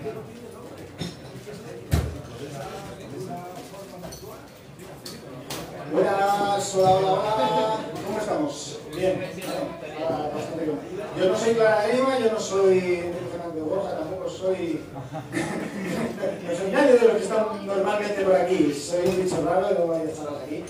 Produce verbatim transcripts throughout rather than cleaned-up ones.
Buenas, hola, hola, hola. ¿Cómo estamos? Bien. Ah, bastante bien. Yo no soy Clara Grima, yo no soy Fernando Borja, tampoco soy... no soy nadie de los que están normalmente por aquí. Soy un bicho raro y no voy a estar aquí.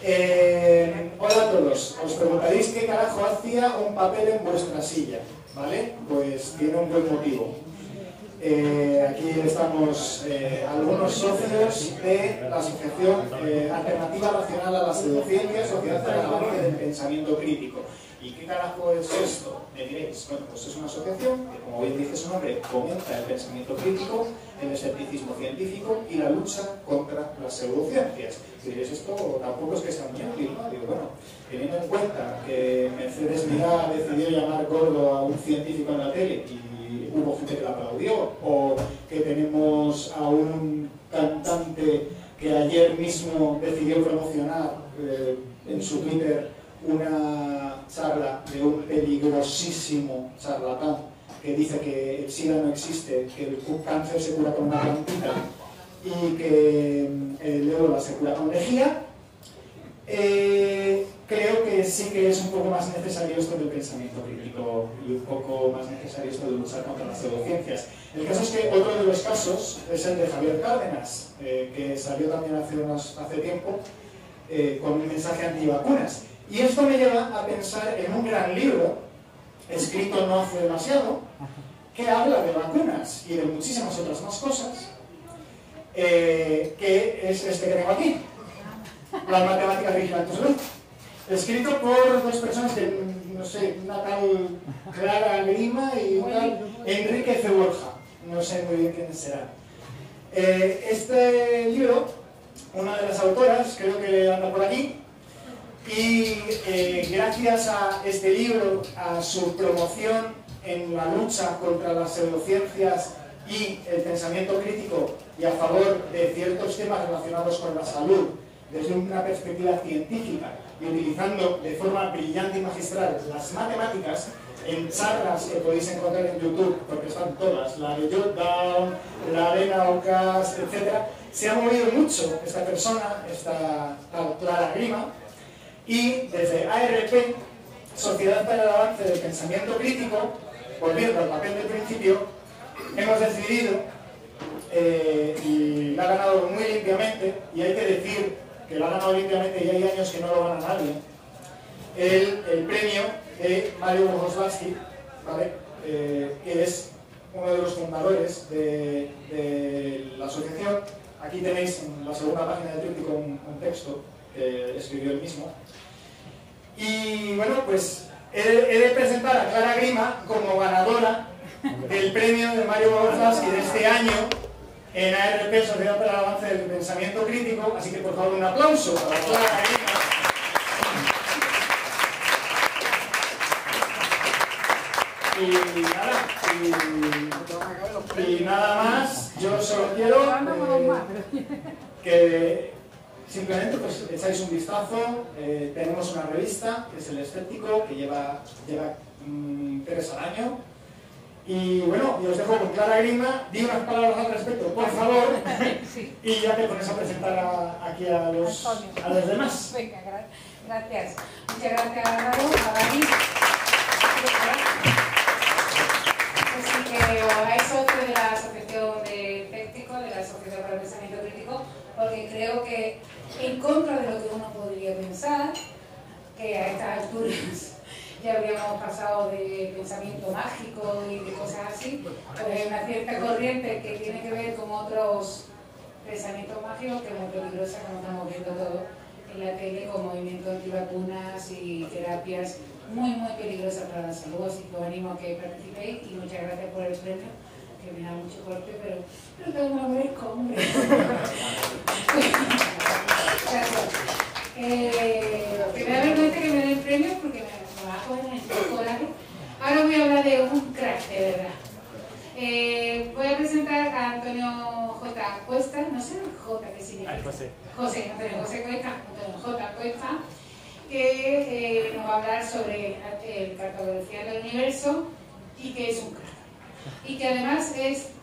Eh, hola a todos. Os preguntaréis qué carajo hacía un papel en vuestra silla, ¿vale? Pues tiene un buen motivo. Eh, aquí estamos eh, algunos socios de la Asociación eh, Alternativa Racional a las Pseudociencias, Sociedad para el Avance del Pensamiento Crítico. ¿Y qué carajo es esto? Me diréis, bueno, pues es una asociación que, como bien dice su nombre, fomenta el pensamiento crítico, el escepticismo científico y la lucha contra las pseudociencias. Si diréis, esto tampoco es que sea muy útil, ¿no? Digo, bueno, teniendo en cuenta que Mercedes Milá decidió llamar gordo a un científico en la tele y hubo gente que la aplaudió, o que tenemos a un cantante que ayer mismo decidió promocionar eh, en su Twitter una charla de un peligrosísimo charlatán que dice que el SIDA no existe, que el cáncer se cura con una plantita y que el ébola se cura con lejía. Eh, creo que sí que es un poco más necesario esto del pensamiento crítico y un poco más necesario esto de luchar contra las pseudociencias. El caso es que otro de los casos es el de Javier Cárdenas, eh, que salió también hace, unos, hace tiempo eh, con un mensaje antivacunas. Y esto me lleva a pensar en un gran libro, escrito no hace demasiado, que habla de vacunas y de muchísimas otras más cosas, eh, que es este que tengo aquí. Las matemáticas vigilantes de luz, escrito por dos personas que, no sé, una tal Clara Grima y un tal Enrique C. Borja, no sé muy bien quiénes serán. Eh, este libro, una de las autoras, creo que anda por aquí, y eh, gracias a este libro, a su promoción en la lucha contra las pseudociencias y el pensamiento crítico y a favor de ciertos temas relacionados con la salud, desde una perspectiva científica y utilizando de forma brillante y magistral las matemáticas en charlas que podéis encontrar en YouTube, porque están todas, la de Jotdown, la de Naucas, etcétera. Se ha movido mucho esta persona, esta tal Clara Grima, y desde A R P, Sociedad para el Avance del Pensamiento Crítico, volviendo al papel del principio, hemos decidido, eh, y la ha ganado muy limpiamente, y hay que decir que lo ha ganado limpiamente y hay años que no lo gana nadie, el, el premio de Mario Bogoslawski, ¿vale? eh, que es uno de los fundadores de, de la asociación. Aquí tenéis en la segunda página del tríptico un, un texto que escribió él mismo. Y bueno, pues he, he de presentar a Clara Grima como ganadora del premio de Mario Bogoslawski de este año en A R P, Sociedad para el Avance del Pensamiento Crítico, así que por favor un aplauso para Clara Grima. Y nada, y, y nada más, yo solo quiero eh, que simplemente pues echáis un vistazo. Eh, tenemos una revista que es El Escéptico, que lleva, lleva mmm, tres al año. Y bueno, y os dejo con Clara Grima, di unas palabras al respecto, por favor, sí. Y ya te pones a presentar a, aquí a los, a los demás. Venga, gra gracias. Muchas gracias, Álvaro, a Dani. Así que os hagáis socio de la Asociación de Escépticos, de la Asociación para el Pensamiento Crítico, porque creo que en contra de lo que uno podría pensar, que a estas alturas ya habríamos pasado de pensamiento mágico y de cosas así, pues hay una cierta corriente que tiene que ver con otros pensamientos mágicos que es muy peligrosa, como estamos viendo todo en la tele, con movimientos antivacunas y terapias muy muy peligrosas para la salud. Así que os animo a que participéis y muchas gracias por el premio, que me da mucho corte, pero, pero todo me lo merezco, hombre. Gracias. Eh, primera vez que me den el premio porque me Ahora voy a hablar de un crack, de verdad. Eh, voy a presentar a Antonio J. Cuesta, no sé J qué significa. Ay, José. José, Antonio José Cuesta, Antonio J. Cuesta, que eh, nos va a hablar sobre la cartografía del universo y que es un crack. Y que además es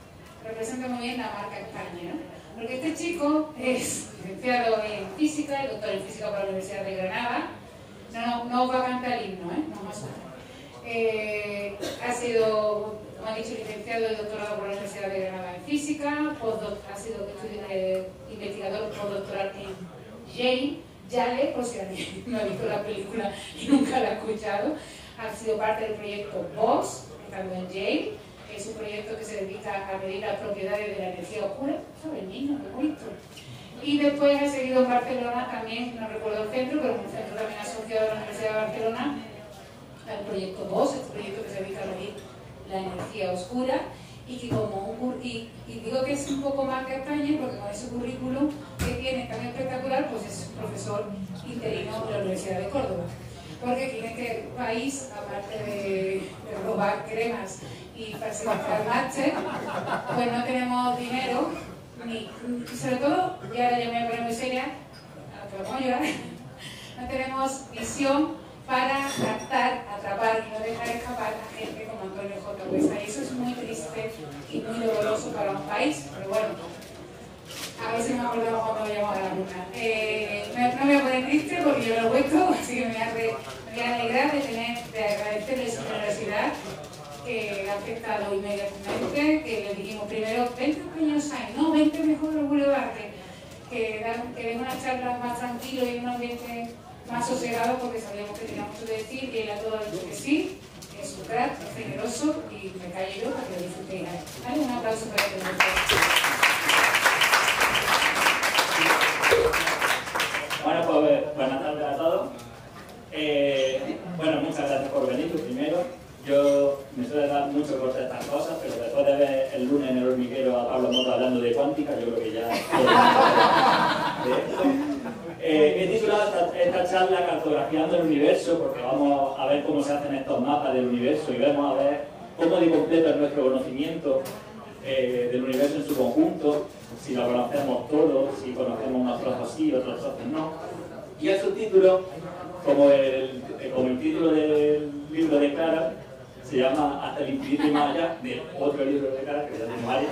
representa muy bien la marca España, ¿no? Porque este chico es licenciado en física y doctor en física por la Universidad de Granada. No, no, no va a cantar el himno, ¿eh? No más o menos. Eh, ha sido, como ha dicho, licenciado y doctorado por la Universidad de Granada en física, ha sido eh, investigador postdoctoral en Yale, Yale, por si alguien no ha visto la película y nunca la ha escuchado. Ha sido parte del proyecto BOSS, estando en Yale, que es un proyecto que se dedica a medir las propiedades de la energía oscura. ¿Sabes, niño? Qué bonito. Y después ha seguido en Barcelona también, no recuerdo el centro, pero un centro también asociado a la Universidad de Barcelona, al proyecto BOSS, este proyecto que se dedica a medir la energía oscura, y que como un y, y digo que es un poco más que España, porque con ese currículum que tiene tan espectacular, pues es profesor interino de la Universidad de Córdoba. Porque aquí en este país, aparte de, de robar cremas y falsificar máster, pues no tenemos dinero, ni, sobre todo, y ahora ya me voy a poner muy seria, aunque vamos a llorar, no tenemos visión para captar, atrapar y no dejar escapar a gente como Antonio J. Cuesta. Y eso es muy triste y muy doloroso para un país, pero bueno, a ver si me acordamos cuando vayamos a la luna. Eh, no me voy a poner triste porque yo lo he puesto, así que me voy a, re, me voy a alegrar de, tener, de agradecerle su generosidad, que ha aceptado inmediatamente, que le dijimos primero veinte años hay, no, veinte mejor el Boulevard, que, que, que den una charla más tranquilo y en un ambiente más sosegado, porque sabíamos que tenía mucho que decir, y él a todo dicho que sí, es un crack, es generoso, y me callo yo para que lo disfrutéis. Dale un aplauso para que lo Bueno, pues buenas tardes a todos. Eh, bueno, muchas gracias por venir, tú primero. Yo me suele dar mucho por estas cosas, pero después de ver el lunes en el hormiguero a Pablo Mota hablando de cuántica, yo creo que ya... de esto. Eh, he titulado esta, esta charla Cartografiando el Universo, porque vamos a ver cómo se hacen estos mapas del universo y vamos a ver cómo de completo es nuestro conocimiento eh, del universo en su conjunto, si lo conocemos todo, si conocemos unos trozos sí, otros trozos no. Y el subtítulo, como el, como el título del libro de Clara, se llama Hasta el infinito y más allá, de otro libro de Clara, que ya tiene varios.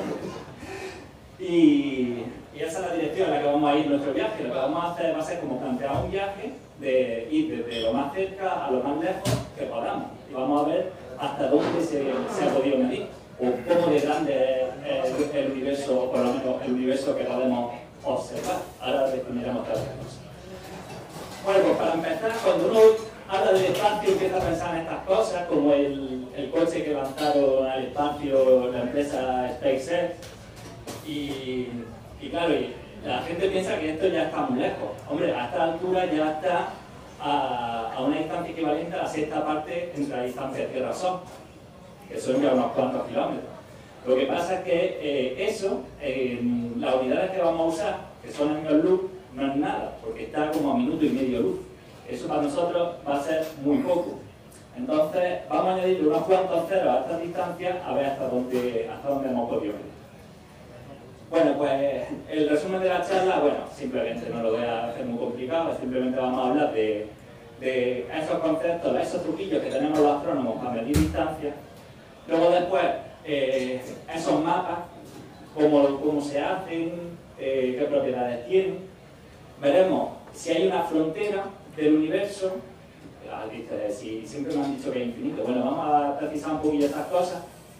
Y, y esa es la dirección en la que vamos a ir nuestro viaje. Lo que vamos a hacer va a ser como plantear un viaje de ir desde lo más cerca a lo más lejos que podamos. Y vamos a ver hasta dónde se, se ha podido medir, o cómo de grande es el, el universo, o por lo menos el universo que podemos observar. Ahora definiremos todas las cosas. Bueno, pues para empezar, cuando uno habla del espacio empieza a pensar en estas cosas, como el, el coche que lanzaron al espacio la empresa SpaceX. Y, y claro, y la gente piensa que esto ya está muy lejos. Hombre, a esta altura ya está a, a una distancia equivalente a la sexta parte entre la distancia Tierra-Sol, que son ya unos cuantos kilómetros. Lo que pasa es que eh, eso, eh, las unidades que vamos a usar, que son años luz, no es nada, porque está como a minuto y medio luz. Eso para nosotros va a ser muy poco. Entonces, vamos a añadirle unos cuantos ceros a esta distancia a ver hasta dónde, hasta dónde hemos podido ir. Bueno, pues el resumen de la charla, bueno, simplemente no lo voy a hacer muy complicado, simplemente vamos a hablar de, de esos conceptos, de esos truquillos que tenemos los astrónomos para medir distancias. Luego después, eh, esos mapas, cómo, cómo se hacen, eh, qué propiedades tienen. Veremos si hay una frontera del universo. Ah, dice, si siempre me han dicho que es infinito. Bueno, vamos a precisar un poquillo estas cosas.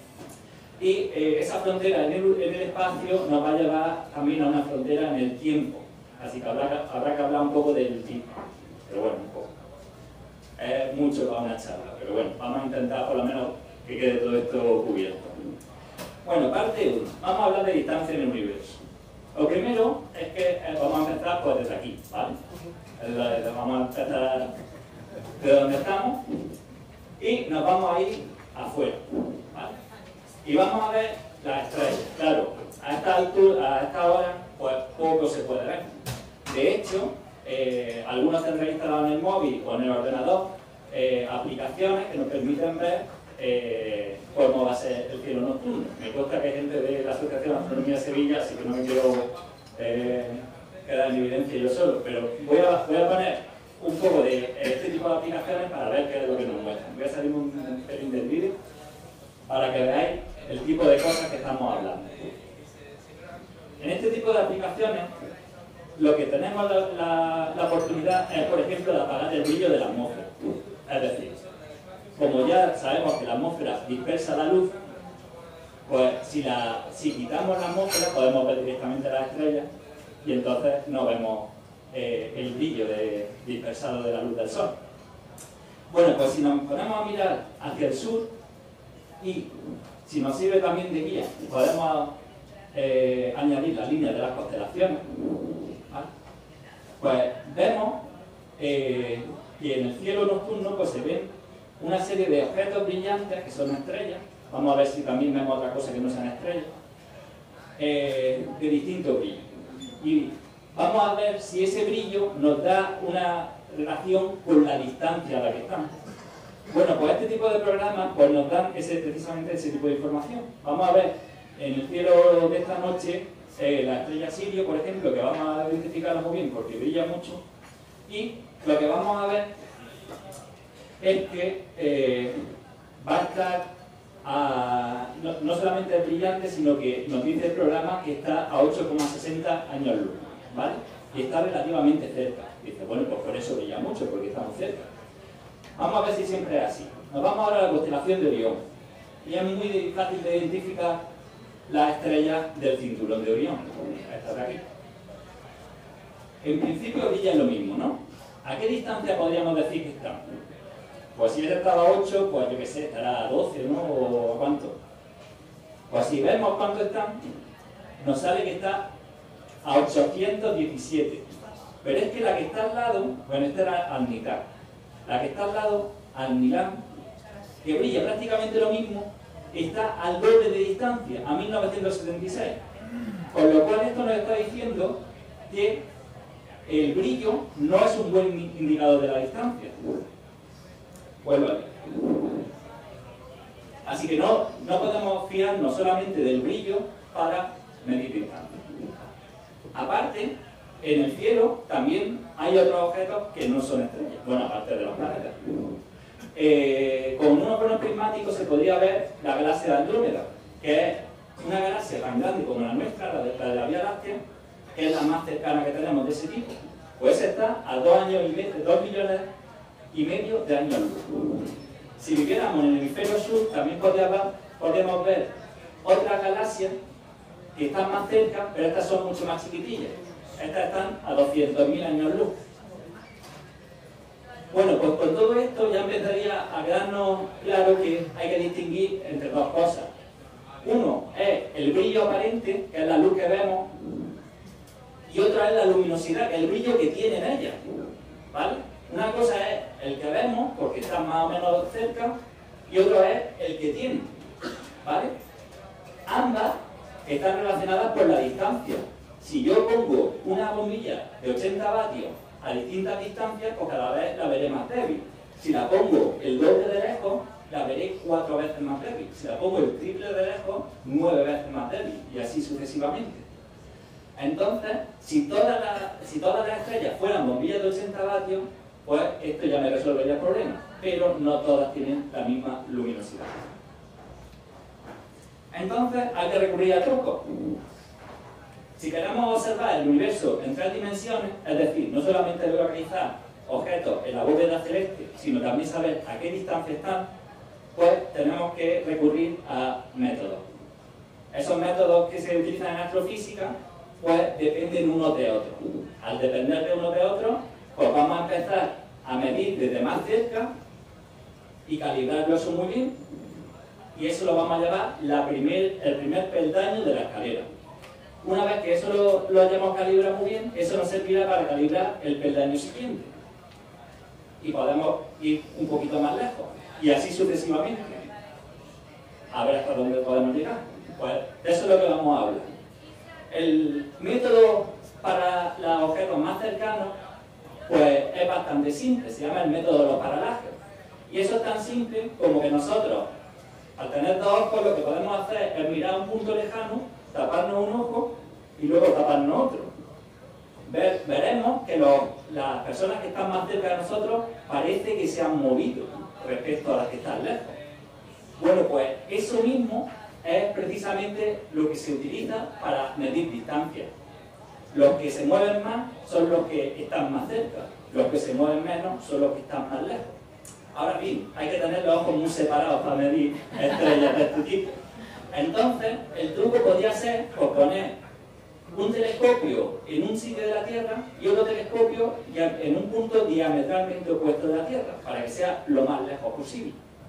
Y eh, esa frontera en el, en el espacio nos va a llevar también a una frontera en el tiempo. Así que habrá, habrá que hablar un poco del tiempo. Pero bueno, un poco. Es mucho para una charla, pero bueno, vamos a intentar por lo menos que quede todo esto cubierto. Bueno, parte uno. Vamos a hablar de distancia en el universo. Lo primero es que eh, vamos a empezar pues, desde aquí, ¿vale? Vamos a empezar de donde estamos y nos vamos a ir afuera, ¿vale? Y vamos a ver las estrellas. Claro, a esta altura, a esta hora, pues poco se puede ver. De hecho, eh, algunos tendrán instalado en el móvil o en el ordenador eh, aplicaciones que nos permiten ver eh, cómo va a ser el cielo nocturno. Me consta que hay gente de la Asociación de Astronomía de Sevilla, así que no me quiero eh, quedar en evidencia yo solo, pero voy a, voy a poner un poco de este tipo de aplicaciones para ver qué es lo que nos muestran. Voy a salir un pelín del vídeo para que veáis el tipo de cosas que estamos hablando. En este tipo de aplicaciones, lo que tenemos la, la, la oportunidad es, por ejemplo, de apagar el brillo de la atmósfera. Es decir, como ya sabemos que la atmósfera dispersa la luz, pues si, la, si quitamos la atmósfera podemos ver directamente las estrellas y entonces no vemos eh, el brillo de, dispersado de la luz del sol. Bueno, pues si nos ponemos a mirar hacia el sur y si nos sirve también de guía, podemos eh, añadir la línea de las constelaciones, ¿vale? Pues vemos eh, que en el cielo nocturno pues se ven una serie de objetos brillantes que son estrellas. Vamos a ver si también vemos otra cosa que no sean estrellas, eh, de distinto brillo. Y vamos a ver si ese brillo nos da una relación con la distancia a la que estamos. Bueno, pues este tipo de programas pues nos dan ese, precisamente ese tipo de información. Vamos a ver en el cielo de esta noche eh, la estrella Sirio, por ejemplo, que vamos a identificarla muy bien porque brilla mucho, y lo que vamos a ver es que eh, va a estar a, no, no solamente es brillante, sino que nos dice el programa que está a ocho coma sesenta años luz, ¿vale? Y está relativamente cerca. Dice, bueno, pues por eso brilla mucho, porque estamos cerca. Vamos a ver si siempre es así. Nos vamos ahora a la constelación de Orión. Y es muy fácil de identificar las estrellas del cinturón de Orión. Estas de aquí. En principio brillan lo mismo, ¿no? ¿A qué distancia podríamos decir que están? Pues si esta estaba a ocho, pues yo qué sé, estará a doce, ¿no? ¿O a cuánto? Pues si vemos cuánto están, nos sale que está a ochocientos diecisiete. Pero es que la que está al lado, bueno, esta era Alnicar. La que está al lado, Alnilam, que brilla prácticamente lo mismo, está al doble de distancia, a mil novecientos setenta y seis. Con lo cual esto nos está diciendo que el brillo no es un buen indicador de la distancia. Vuelvo aquí. Así que no, no podemos fiarnos solamente del brillo para medir distancia. Aparte, en el cielo también hay otros objetos que no son estrellas, bueno, aparte de los planetas. Eh, con unos conos prismáticos se podría ver la galaxia de Andrómeda, que es una galaxia tan grande como la nuestra, la de la, de la Vía Láctea, que es la más cercana que tenemos de ese tipo. Pues está a dos años y medio, dos millones y medio de años luz. Si viviéramos en el hemisferio sur, también podríamos ver otras galaxias que están más cerca, pero estas son mucho más chiquitillas. Estas están a doscientos mil años luz. Bueno, pues con todo esto ya empezaría a quedarnos claro que hay que distinguir entre dos cosas. Uno es el brillo aparente, que es la luz que vemos, y otra es la luminosidad, que es el brillo que tienen ellas, ¿vale? Una cosa es el que vemos, porque está más o menos cerca, y otro es el que tienen, ¿vale? Ambas están relacionadas por la distancia. Si yo pongo una bombilla de ochenta vatios a distintas distancias, pues cada vez la veré más débil. Si la pongo el doble de lejos, la veré cuatro veces más débil. Si la pongo el triple de lejos, nueve veces más débil, y así sucesivamente. Entonces, si todas las, si todas las estrellas fueran bombillas de ochenta vatios, pues esto ya me resolvería el problema, pero no todas tienen la misma luminosidad. Entonces, hay que recurrir a trucos. Si queremos observar el universo en tres dimensiones, es decir, no solamente localizar objetos en la bóveda celeste, sino también saber a qué distancia están, pues tenemos que recurrir a métodos. Esos métodos que se utilizan en astrofísica, pues dependen unos de otros. Al depender de unos de otros, pues vamos a empezar a medir desde más cerca y calibrarlo eso muy bien, y eso lo vamos a llamar la primer, el primer peldaño de la escalera. Una vez que eso lo, lo hayamos calibrado muy bien, eso nos servirá para calibrar el peldaño siguiente. Y podemos ir un poquito más lejos. Y así sucesivamente. A ver hasta dónde podemos llegar. Pues de eso es lo que vamos a hablar. El método para los objetos más cercanos, pues es bastante simple. Se llama el método de los paralajes. Y eso es tan simple como que nosotros, al tener dos ojos, lo que podemos hacer es mirar un punto lejano, taparnos un ojo y luego taparnos otro. Ver, veremos que los, las personas que están más cerca de nosotros parece que se han movido respecto a las que están lejos. Bueno, pues eso mismo es precisamente lo que se utiliza para medir distancias. Los que se mueven más son los que están más cerca, los que se mueven menos son los que están más lejos. Ahora bien, hay que tener los ojos muy separados para medir estrellas de este tipo. Entonces, el truco podría ser pues, poner un telescopio en un sitio de la Tierra y otro telescopio en un punto diametralmente opuesto de la Tierra, para que sea lo más lejos posible.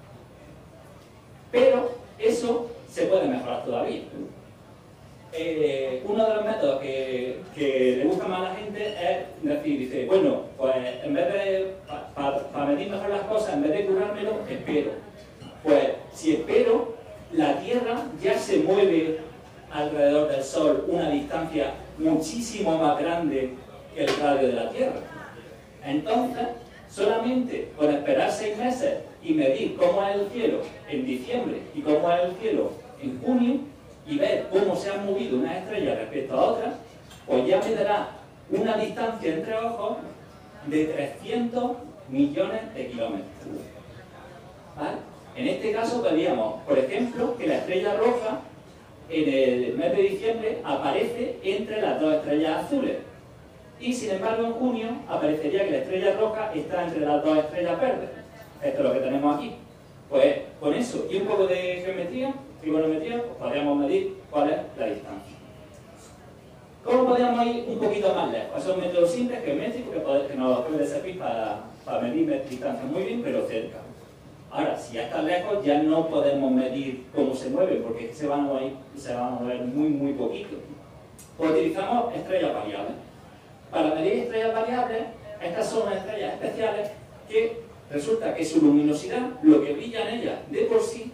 Pero eso se puede mejorar todavía. Eh, uno de los métodos que, que le gusta más a la gente es decir, dice, bueno, pues en vez de, para pa, pa medir mejor las cosas, en vez de curármelo, espero. Pues si espero, la Tierra ya se mueve alrededor del Sol una distancia muchísimo más grande que el radio de la Tierra. Entonces, solamente con esperar seis meses y medir cómo es el cielo en diciembre y cómo es el cielo en junio, y ver cómo se han movido unas estrellas respecto a otras, pues ya me dará una distancia entre ojos de trescientos millones de kilómetros. ¿Vale? En este caso veríamos, por ejemplo, que la estrella roja en el mes de diciembre aparece entre las dos estrellas azules. Y sin embargo en junio aparecería que la estrella roja está entre las dos estrellas verdes. Esto es lo que tenemos aquí. Pues con eso y un poco de geometría, trigonometría, pues podríamos medir cuál es la distancia. ¿Cómo podríamos ir un poquito más lejos? Son métodos simples, geométricos, que, poder, que nos puede servir para, para medir distancias muy bien, pero cerca. Ahora, si ya está lejos, ya no podemos medir cómo se mueve, porque se van a mover, se van a mover muy, muy poquito. Pues utilizamos estrellas variables. Para medir estrellas variables, estas son estrellas especiales que resulta que su luminosidad, lo que brilla en ellas de por sí,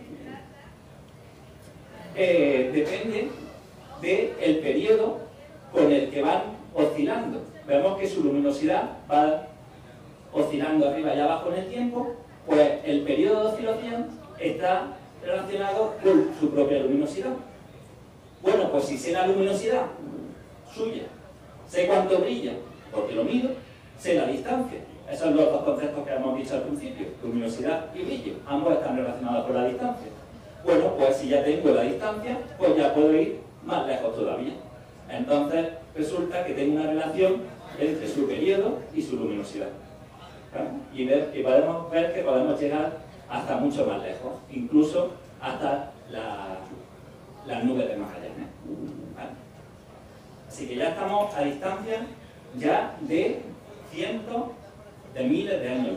eh, depende del periodo con el que van oscilando. Vemos que su luminosidad va oscilando arriba y abajo en el tiempo, pues el periodo de oscilación está relacionado con su propia luminosidad. Bueno, pues si sé la luminosidad suya, sé cuánto brilla, porque lo mido, sé la distancia. Esos son los dos conceptos que hemos dicho al principio, luminosidad y brillo. Ambos están relacionados con la distancia. Bueno, pues si ya tengo la distancia, pues ya puedo ir más lejos todavía. Entonces resulta que tengo una relación entre su periodo y su luminosidad. ¿Vale? Y, ver, y podemos ver que podemos llegar hasta mucho más lejos, incluso hasta la, las nubes de Magallanes. ¿Vale? Así que ya estamos a distancia ya de cientos de miles de años.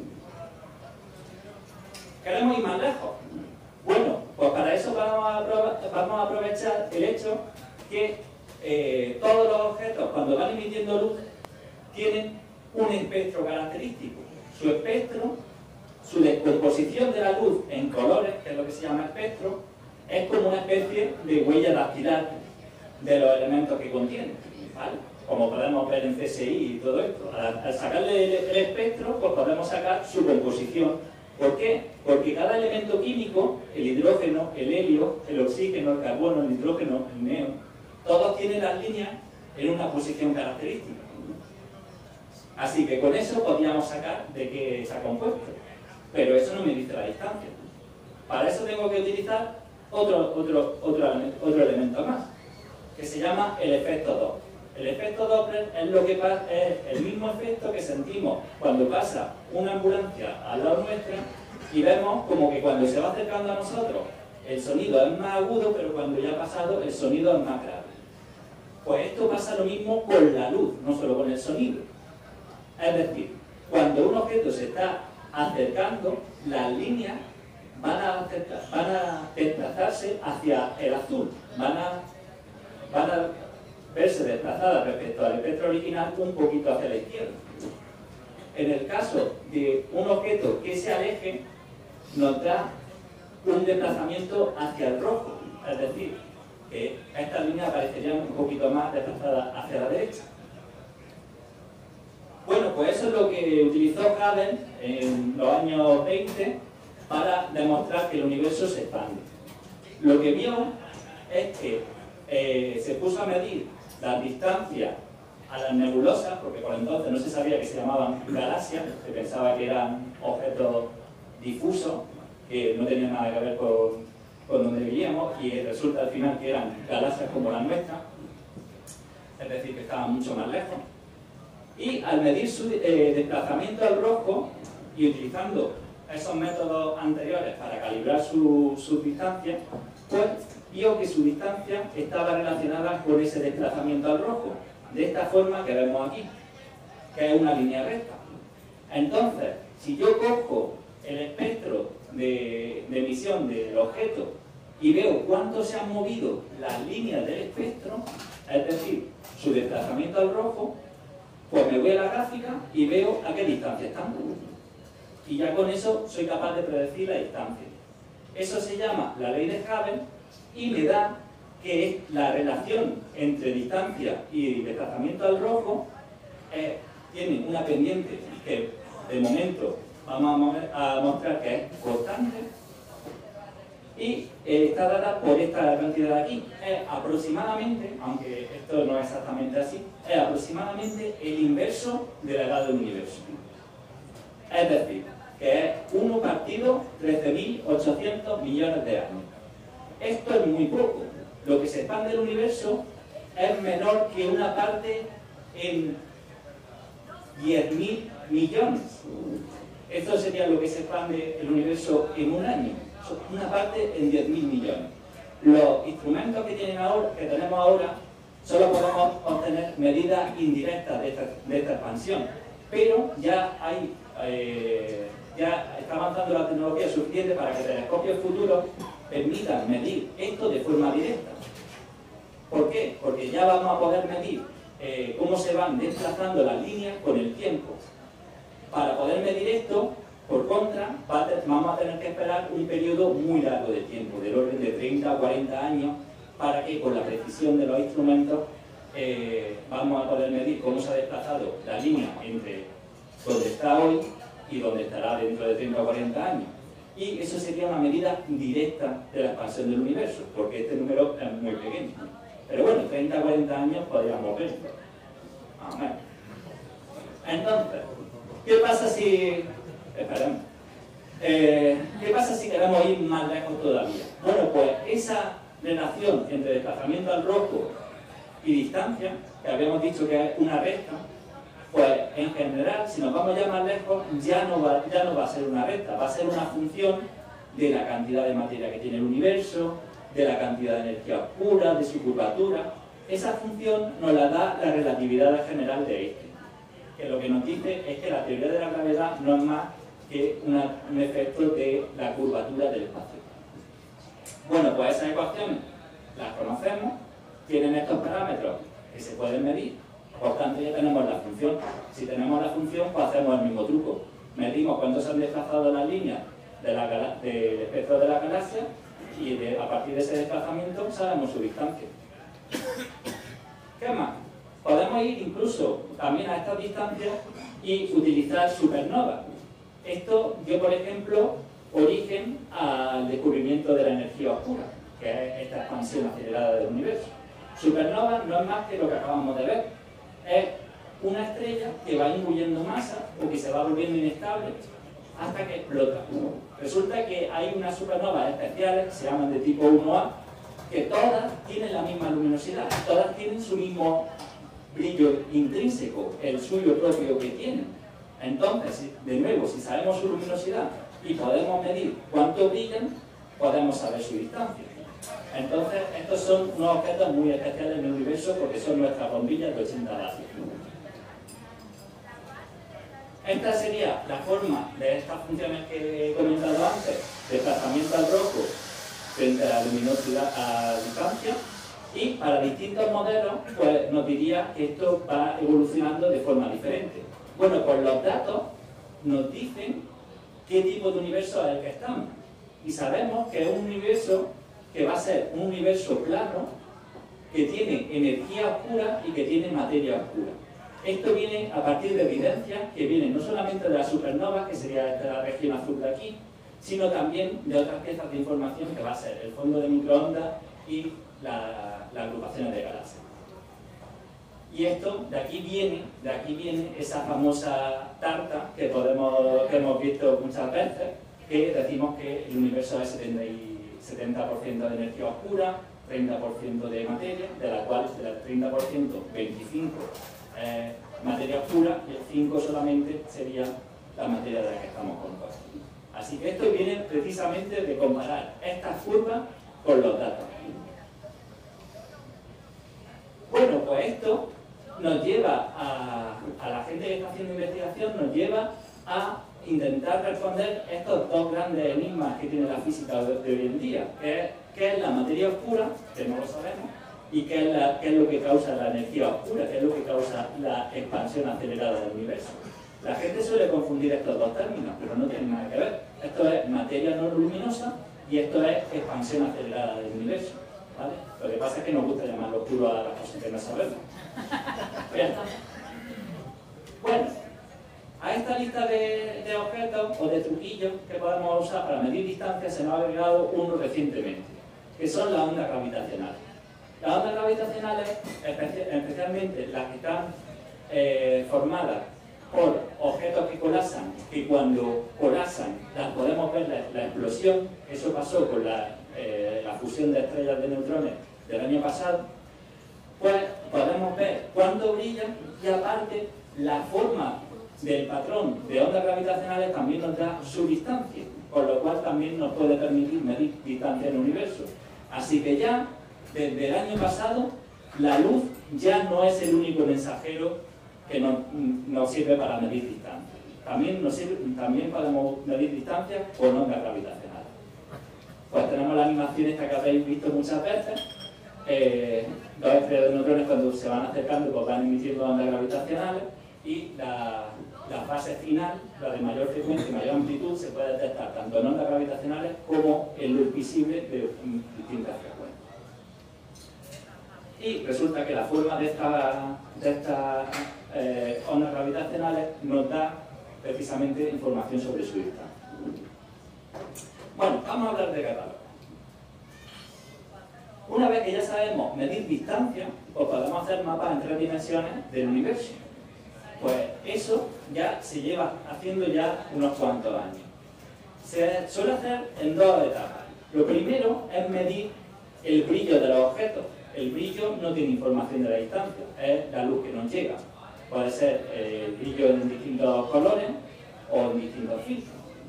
¿Queremos ir más lejos? Bueno, pues para eso vamos a, vamos a aprovechar el hecho que eh, todos los objetos, cuando van emitiendo luz, tienen un espectro característico. Su espectro, su descomposición de la luz en colores, que es lo que se llama espectro, es como una especie de huella dactilar de los elementos que contiene, ¿vale? Como podemos ver en C S I y todo esto. Al, al sacarle el, el espectro, pues podemos sacar su composición. ¿Por qué? Porque cada elemento químico, el hidrógeno, el helio, el oxígeno, el carbono, el nitrógeno, el neón, todos tienen las líneas en una posición característica. Así que con eso podríamos sacar de qué está compuesto. Pero eso no me dice la distancia. Para eso tengo que utilizar otro, otro, otro, otro elemento más, que se llama el efecto Doppler. El efecto Doppler es, lo que pasa, es el mismo efecto que sentimos cuando pasa una ambulancia al lado nuestra y vemos como que cuando se va acercando a nosotros el sonido es más agudo, pero cuando ya ha pasado el sonido es más grave. Pues esto pasa lo mismo con la luz, no solo con el sonido. Es decir, cuando un objeto se está acercando, las líneas van a, acercar, van a desplazarse hacia el azul, van a, van a verse desplazadas respecto al espectro original un poquito hacia la izquierda. En el caso de un objeto que se aleje, nos da un desplazamiento hacia el rojo, es decir, que estas líneas aparecerían un poquito más desplazadas hacia la derecha. Bueno, pues eso es lo que utilizó Hubble en los años veinte para demostrar que el universo se expande. Lo que vio es que eh, se puso a medir las distancias a las nebulosas, porque por entonces no se sabía que se llamaban galaxias, se pensaba que eran objetos difusos, que no tenían nada que ver con, con donde veíamos, y resulta al final que eran galaxias como la nuestra, es decir, que estaban mucho más lejos. Y al medir su eh, desplazamiento al rojo y utilizando esos métodos anteriores para calibrar su, su distancia, pues vio que su distancia estaba relacionada con ese desplazamiento al rojo, de esta forma que vemos aquí, que es una línea recta. Entonces, si yo cojo el espectro de, de emisión del objeto y veo cuánto se han movido las líneas del espectro, es decir, su desplazamiento al rojo, pues me voy a la gráfica y veo a qué distancia están. Y ya con eso soy capaz de predecir la distancia. Eso se llama la ley de Hubble y me da que la relación entre distancia y desplazamiento al rojo eh, tiene una pendiente que de momento vamos a, mover, a mostrar que es constante y eh, está dada por esta cantidad de aquí. Es aproximadamente, aunque esto no es exactamente así, es aproximadamente el inverso de la edad del universo. Es decir, que es uno partido trece mil ochocientos millones de años. Esto es muy poco. Lo que se expande del universo es menor que una parte en diez mil millones. Esto sería lo que se expande el universo en un año. Una parte en diez mil millones. Los instrumentos que, tienen ahora, que tenemos ahora solo podemos obtener medidas indirectas de esta, de esta expansión. Pero ya hay... Eh, ya está avanzando la tecnología suficiente para que telescopios futuros permitan medir esto de forma directa. ¿Por qué? Porque ya vamos a poder medir eh, cómo se van desplazando las líneas con el tiempo. Para poder medir esto, por contra, va a te, vamos a tener que esperar un periodo muy largo de tiempo, del orden de treinta o cuarenta años, para que con la precisión de los instrumentos eh, vamos a poder medir cómo se ha desplazado la línea entre donde está hoy y donde estará dentro de treinta o cuarenta años. Y eso sería una medida directa de la expansión del universo, porque este número es muy pequeño. Pero bueno, treinta o cuarenta años podríamos verlo. Más o menos. Entonces, ¿qué pasa si... Esperemos. Eh, ¿Qué pasa si queremos ir más lejos todavía? Bueno, pues esa relación entre desplazamiento al rojo y distancia, que habíamos dicho que es una recta, pues en general, si nos vamos ya más lejos, ya no, va, ya no va a ser una recta, va a ser una función de la cantidad de materia que tiene el universo, de la cantidad de energía oscura, de su curvatura. Esa función nos la da la relatividad general de Einstein, que lo que nos dice es que la teoría de la gravedad no es más que una, un efecto de la curvatura del espacio. Bueno, pues esas ecuaciones las conocemos, tienen estos parámetros que se pueden medir. Por tanto, ya tenemos la función. Si tenemos la función, pues hacemos el mismo truco. Medimos cuánto se han desplazado las líneas de la, del espectro de la galaxia y de, a partir de ese desplazamiento sabemos su distancia. ¿Qué más? Podemos ir incluso también a estas distancias y utilizar supernovas. Esto dio, por ejemplo, origen al descubrimiento de la energía oscura, que es esta expansión acelerada del universo. Supernova no es más que lo que acabamos de ver. Es una estrella que va inguyendo masa o que se va volviendo inestable hasta que explota. Resulta que hay unas supernovas especiales, se llaman de tipo uno A, que todas tienen la misma luminosidad, todas tienen su mismo brillo intrínseco, el suyo propio que tienen. Entonces, de nuevo, si sabemos su luminosidad y podemos medir cuánto brillan, podemos saber su distancia. Entonces, estos son unos objetos muy especiales en el universo porque son nuestras bombillas de ochenta vatios. Esta sería la forma de estas funciones que he comentado antes, desplazamiento al rojo frente a la luminosidad a distancia, y para distintos modelos pues, nos diría que esto va evolucionando de forma diferente. Bueno, pues los datos nos dicen qué tipo de universo es el que estamos, y sabemos que es un universo que va a ser un universo plano, que tiene energía oscura y que tiene materia oscura. Esto viene a partir de evidencias que vienen no solamente de las supernovas, que sería esta región azul de aquí, sino también de otras piezas de información que va a ser el fondo de microondas y la, las agrupaciones de galaxias. Y esto, de aquí viene, de aquí viene esa famosa tarta que, podemos, que hemos visto muchas veces, que decimos que el universo es setenta por ciento de energía oscura, treinta por ciento de materia, de la cual del treinta por ciento, veinticinco por ciento eh, materia oscura y el cinco por ciento solamente sería la materia de la que estamos compuestos. Así que esto viene precisamente de comparar estas curvas con los datos. Bueno, pues esto nos lleva a, a la gente que está haciendo investigación, nos lleva a intentar responder estos dos grandes enigmas que tiene la física de, de hoy en día, que es qué es la materia oscura, que no lo sabemos, y qué es, la, qué es lo que causa la energía oscura, qué es lo que causa la expansión acelerada del universo. La gente suele confundir estos dos términos, pero no tienen nada que ver. Esto es materia no luminosa y esto es expansión acelerada del universo, ¿vale? Lo que pasa es que nos gusta llamarlo oscuro a las cosas que no sabemos. Bien. Bueno, a esta lista de, de objetos o de truquillos que podemos usar para medir distancias se nos ha agregado uno recientemente, que son las ondas gravitacionales. Las ondas gravitacionales, especialmente las que están eh, formadas por objetos que colasan, que cuando colasan las podemos ver la, la explosión, eso pasó con la, eh, la fusión de estrellas de neutrones del año pasado, pues podemos ver cuándo brillan y aparte la forma del patrón de ondas gravitacionales también nos da su distancia, con lo cual también nos puede permitir medir distancia en el universo. Así que ya, desde el año pasado, la luz ya no es el único mensajero que nos, nos sirve para medir distancia. También, nos sirve, también podemos medir distancia con ondas gravitacionales. Pues tenemos la animación esta que habéis visto muchas veces. Eh, dos estrellas de neutrones cuando se van acercando pues van emitiendo ondas gravitacionales y la, la fase final, la de mayor frecuencia y mayor amplitud, se puede detectar tanto en ondas gravitacionales como en luz visible de distintas frecuencias. Y resulta que la forma de estas de esta, eh, ondas gravitacionales nos da precisamente información sobre su distancia. Bueno, vamos a hablar de catálogo. Una vez que ya sabemos medir distancia, pues podemos hacer mapas en tres dimensiones del universo. Pues eso ya se lleva haciendo ya unos cuantos años. Se suele hacer en dos etapas. Lo primero es medir el brillo de los objetos. El brillo no tiene información de la distancia, es la luz que nos llega. Puede ser eh, el brillo en distintos colores o en distintos filtros.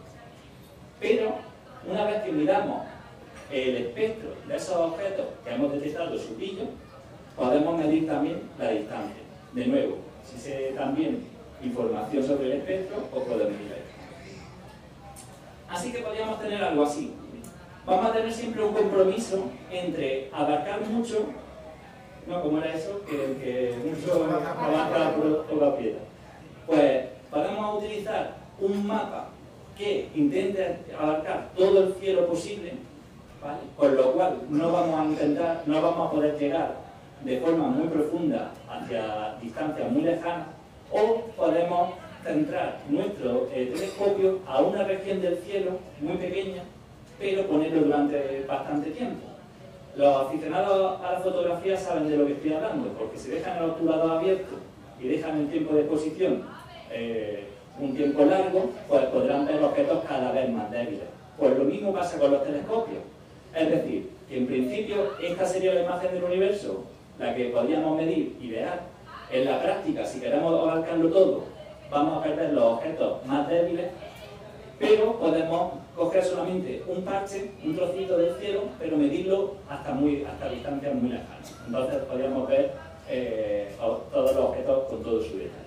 Pero una vez que miramos el espectro de esos objetos que hemos detectado su brillo, podemos medir también la distancia. De nuevo, si se también información sobre el espectro, o podemos medir la distancia. Así que podríamos tener algo así. Vamos a tener siempre un compromiso entre abarcar mucho, ¿no? ¿Cómo era eso? Que, que mucho abarca poca piedra. Pues podemos utilizar un mapa que intente abarcar todo el cielo posible, ¿vale? Con lo cual no vamos a intentar, no vamos a poder llegar de forma muy profunda hacia distancias muy lejanas, o podemos centrar nuestro eh, telescopio a una región del cielo muy pequeña, pero ponerlo durante bastante tiempo. Los aficionados a la fotografía saben de lo que estoy hablando, porque si dejan el obturador abierto y dejan el tiempo de exposición eh, un tiempo largo, pues podrán ver objetos cada vez más débiles. Pues lo mismo pasa con los telescopios. Es decir, que en principio esta sería la imagen del universo, la que podríamos medir y ver. En la práctica, si queremos abarcarlo todo, vamos a perder los objetos más débiles, pero podemos coger solamente un parche, un trocito del cielo, pero medirlo hasta, muy, hasta distancias muy lejanas. Entonces podríamos ver eh, todos los objetos con todo su detalle.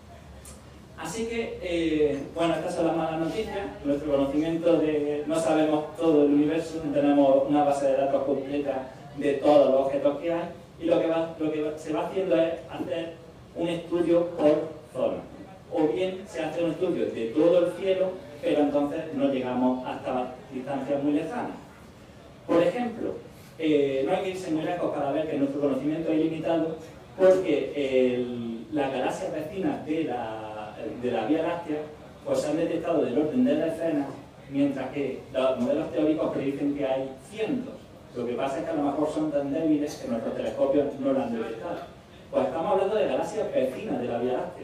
Así que, eh, bueno, estas son las malas noticias. Nuestro conocimiento de... no sabemos todo el universo, no tenemos una base de datos completa de todos los objetos que hay, y lo que, va, lo que se va haciendo es hacer un estudio por zona. O bien se hace un estudio de todo el cielo, pero entonces no llegamos hasta distancias muy lejanas. Por ejemplo, eh, no hay que irse muy lejos para ver que nuestro conocimiento es ilimitado, porque el, las galaxias vecinas de la, de la Vía Láctea pues se han detectado del orden de decenas, mientras que los modelos teóricos predicen que hay cientos. Lo que pasa es que a lo mejor son tan débiles que nuestros telescopios no lo han detectado. Pues estamos hablando de galaxias vecinas de la Vía Láctea.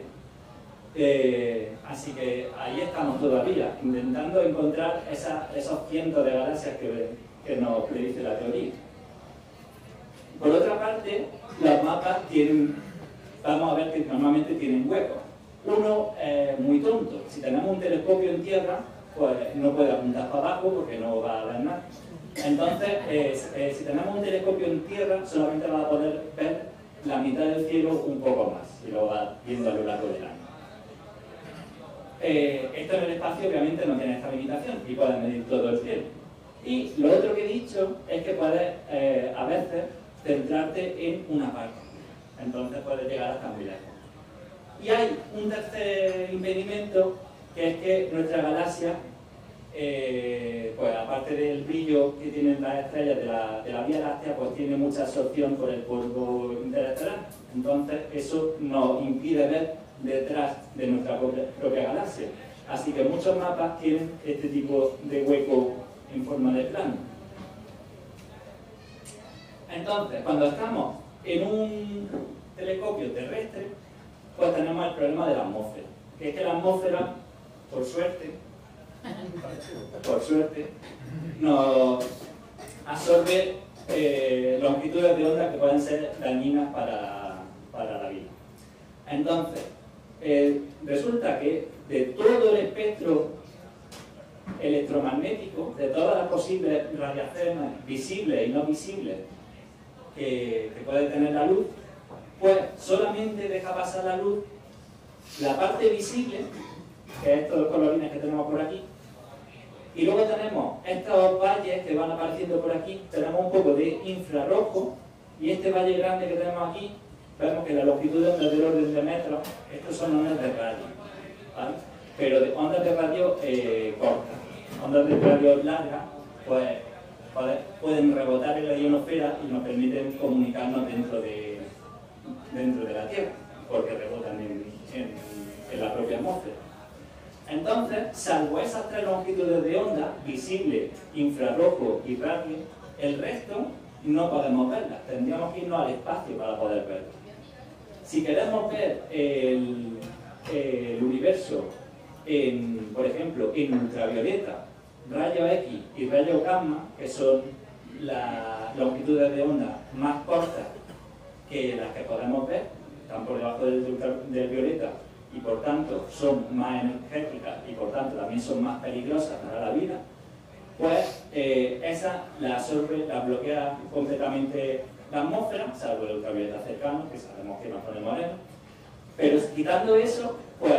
Eh, así que ahí estamos todavía, intentando encontrar esa, esos cientos de galaxias que, que nos predice la teoría. Por otra parte, los mapas tienen, vamos a ver que normalmente tienen huecos. Uno es muy tonto. Si tenemos un telescopio en tierra, pues no puede apuntar para abajo porque no va a ver nada. Entonces, eh, eh, si tenemos un telescopio en tierra, solamente va a poder ver la mitad del cielo un poco más, y lo va viendo a lo largo del año. Eh, esto en el espacio obviamente no tiene esta limitación y puedes medir todo el cielo. Y lo otro que he dicho es que puedes eh, a veces centrarte en una parte, entonces puedes llegar hasta muy lejos. Y hay un tercer impedimento, que es que nuestra galaxia, eh, pues aparte del brillo que tienen las estrellas de la, de la Vía Láctea, pues tiene mucha absorción por el polvo interestelar. Entonces eso nos impide ver detrás de nuestra propia, propia galaxia. Así que muchos mapas tienen este tipo de hueco en forma de plano. Entonces, cuando estamos en un telescopio terrestre, pues tenemos el problema de la atmósfera. Que es que la atmósfera, por suerte, por suerte, nos absorbe eh, longitudes de onda que pueden ser dañinas para, para la vida. Entonces, eh, resulta que de todo el espectro electromagnético, de todas las posibles radiaciones visibles y no visibles que, que puede tener la luz, pues solamente deja pasar la luz la parte visible, que es estos colorines que tenemos por aquí, y luego tenemos estos valles que van apareciendo por aquí, tenemos un poco de infrarrojo, y este valle grande que tenemos aquí, vemos que la longitud es del orden de metros. Estos son ondas de radio, ¿vale? Pero de ondas de radio eh, cortas. Ondas de radio largas, pues pueden rebotar en la ionosfera y nos permiten comunicarnos dentro de, dentro de la Tierra, porque rebotan en, en, en la propia atmósfera. Entonces, salvo esas tres longitudes de onda, visible, infrarrojo y radio, el resto no podemos verlas. Tendríamos que irnos al espacio para poder verlas. Si queremos ver el, el universo, en, por ejemplo, en ultravioleta, rayos X y rayos gamma, que son las longitudes de onda más cortas que las que podemos ver, están por debajo del, del violeta y por tanto son más energéticas y por tanto también son más peligrosas para la vida, pues eh, esa la absorbe, la bloquea completamente la atmósfera, salvo el ultravioleta cercano, que sabemos que nos pone moreno, pero quitando eso, pues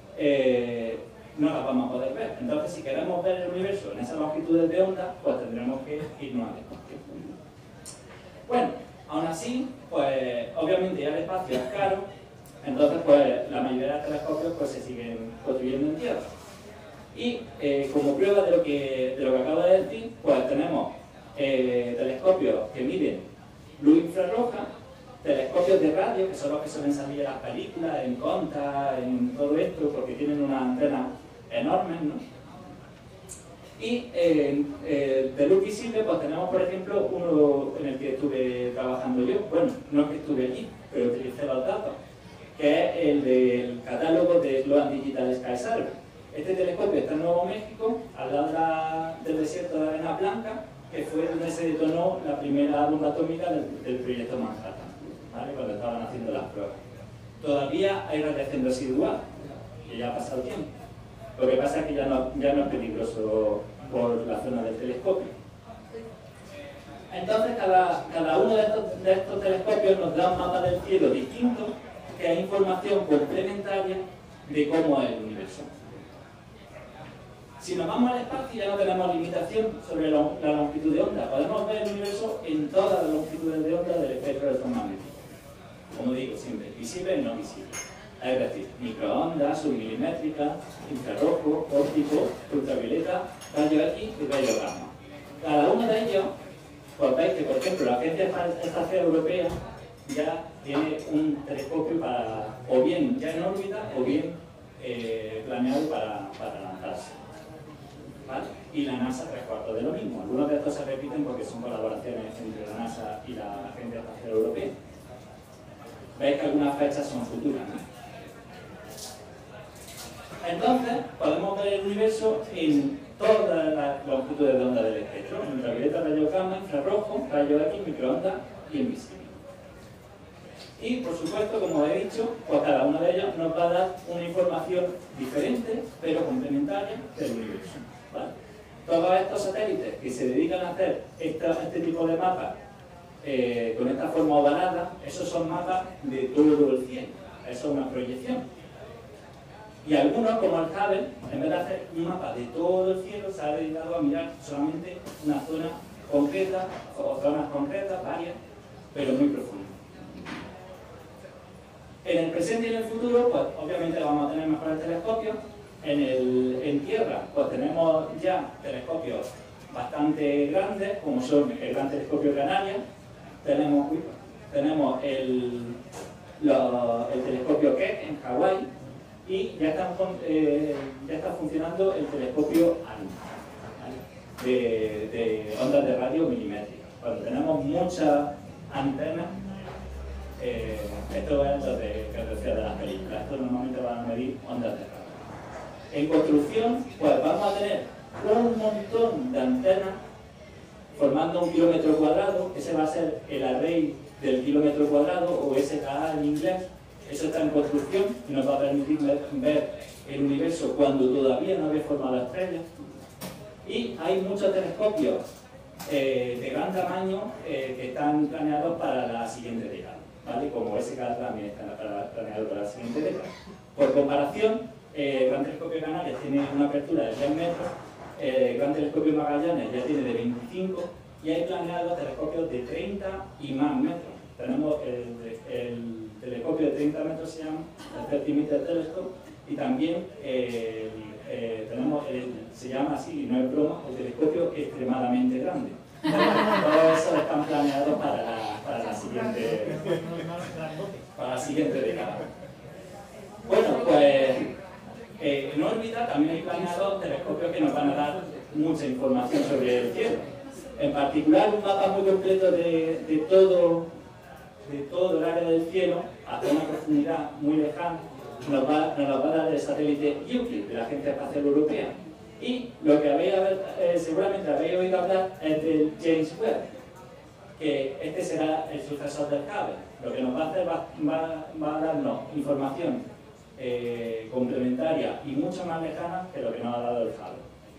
eh, no las vamos a poder ver. Entonces, si queremos ver el universo en esas longitudes de onda, pues tendremos que irnos al espacio. Bueno, aún así, pues obviamente ya el espacio es caro, entonces pues la mayoría de los telescopios pues se siguen construyendo en tierra. Y eh, como prueba de lo, que, de lo que acabo de decir, pues tenemos eh, telescopios que miden luz infrarroja, telescopios de radio, que son los que suelen salir en las películas, en Conta, en todo esto, porque tienen una antena enormes, ¿no? Y eh, eh, de luz visible, pues tenemos, por ejemplo, uno en el que estuve trabajando yo, bueno, no es que estuve allí, pero utilicé los datos, que es el del catálogo de Sloan Digital Sky Survey. Este telescopio está en Nuevo México, al lado de la, del desierto de arena blanca, que fue donde se detonó la primera bomba atómica del, del proyecto Manhattan, ¿vale? Cuando estaban haciendo las pruebas. Todavía hay radiación residual, que ya ha pasado tiempo. Lo que pasa es que ya no, ya no es peligroso por la zona del telescopio. Entonces, cada, cada uno de estos, de estos telescopios nos da un mapa del cielo distinto, que es información complementaria de cómo es el universo. Si nos vamos al espacio ya no tenemos limitación sobre la, la longitud de onda. Podemos ver el universo en todas las longitudes de onda del espectro electromagnético. Como digo siempre, visible y no visible. Es decir, microondas, submilimétricas, infrarrojo, óptico, ultravioleta, rayo X y rayo gamma. Cada uno de ellos, pues veis que por ejemplo la Agencia Espacial Europea ya tiene un telescopio para, o bien ya en órbita, o bien eh, planeado para, para lanzarse. ¿Vale? Y la NASA tres cuartos de lo mismo. Algunos de estos se repiten porque son colaboraciones entre la NASA y la Agencia Espacial Europea. Veis que algunas fechas son futuras, ¿no? Entonces, podemos ver el universo en todas las longitudes de onda del espectro: ultravioleta, rayo gamma, infrarrojo, rayo X, microondas y invisible. Y por supuesto, como he dicho, pues cada uno de ellos nos va a dar una información diferente, pero complementaria del universo, ¿vale? Todos estos satélites que se dedican a hacer esta, este tipo de mapas eh, con esta forma ovalada, esos son mapas de todo el cielo, eso es una proyección. Y algunos, como el Hubble, en vez de hacer un mapa de todo el cielo, se ha dedicado a mirar solamente una zona concreta, o zonas concretas, varias, pero muy profundas. En el presente y en el futuro, pues obviamente vamos a tener mejores telescopios. En, el, en Tierra, pues tenemos ya telescopios bastante grandes, como son el Gran Telescopio Canaria, tenemos, uy, tenemos el, lo, el telescopio Keck en Hawái, y ya, están, eh, ya está funcionando el telescopio A N I, ¿vale? de, de ondas de radio milimétricas. Cuando tenemos muchas antenas, eh, esto es lo de, que decía de las películas, esto normalmente van a medir ondas de radio. En construcción, pues vamos a tener un montón de antenas formando un kilómetro cuadrado. Ese va a ser el array del kilómetro cuadrado, o S K A en inglés. Eso está en construcción y nos va a permitir ver el universo cuando todavía no había formado estrellas. Y hay muchos telescopios eh, de gran tamaño eh, que están planeados para la siguiente década, ¿vale? Como S K A también está planeado para la siguiente década. Por comparación, Eh, el Gran Telescopio Canarias tiene una apertura de diez metros, eh, el Gran Telescopio Magallanes ya tiene de veinticinco, y hay planeados telescopios de treinta y más metros. Tenemos el, el telescopio de treinta metros, se llama el treinta meter Telescope, y también eh, eh, tenemos el, se llama así, y no es broma, el telescopio extremadamente grande. Todos esos están planeados para la, para la siguiente para la siguiente década. Bueno, pues Eh, en órbita también hay planeados telescopios que nos van a dar mucha información sobre el cielo. En particular, un mapa muy completo de, de, todo, de todo el área del cielo, hasta una profundidad muy lejana, nos va, nos va a dar el satélite Euclid de la Agencia Espacial Europea. Y lo que habéis, eh, seguramente habéis oído hablar es del James Webb, que este será el sucesor del Hubble. Lo que nos va a hacer va, va, va a darnos información Eh, complementaria y mucho más lejana que lo que nos ha dado el Hubble.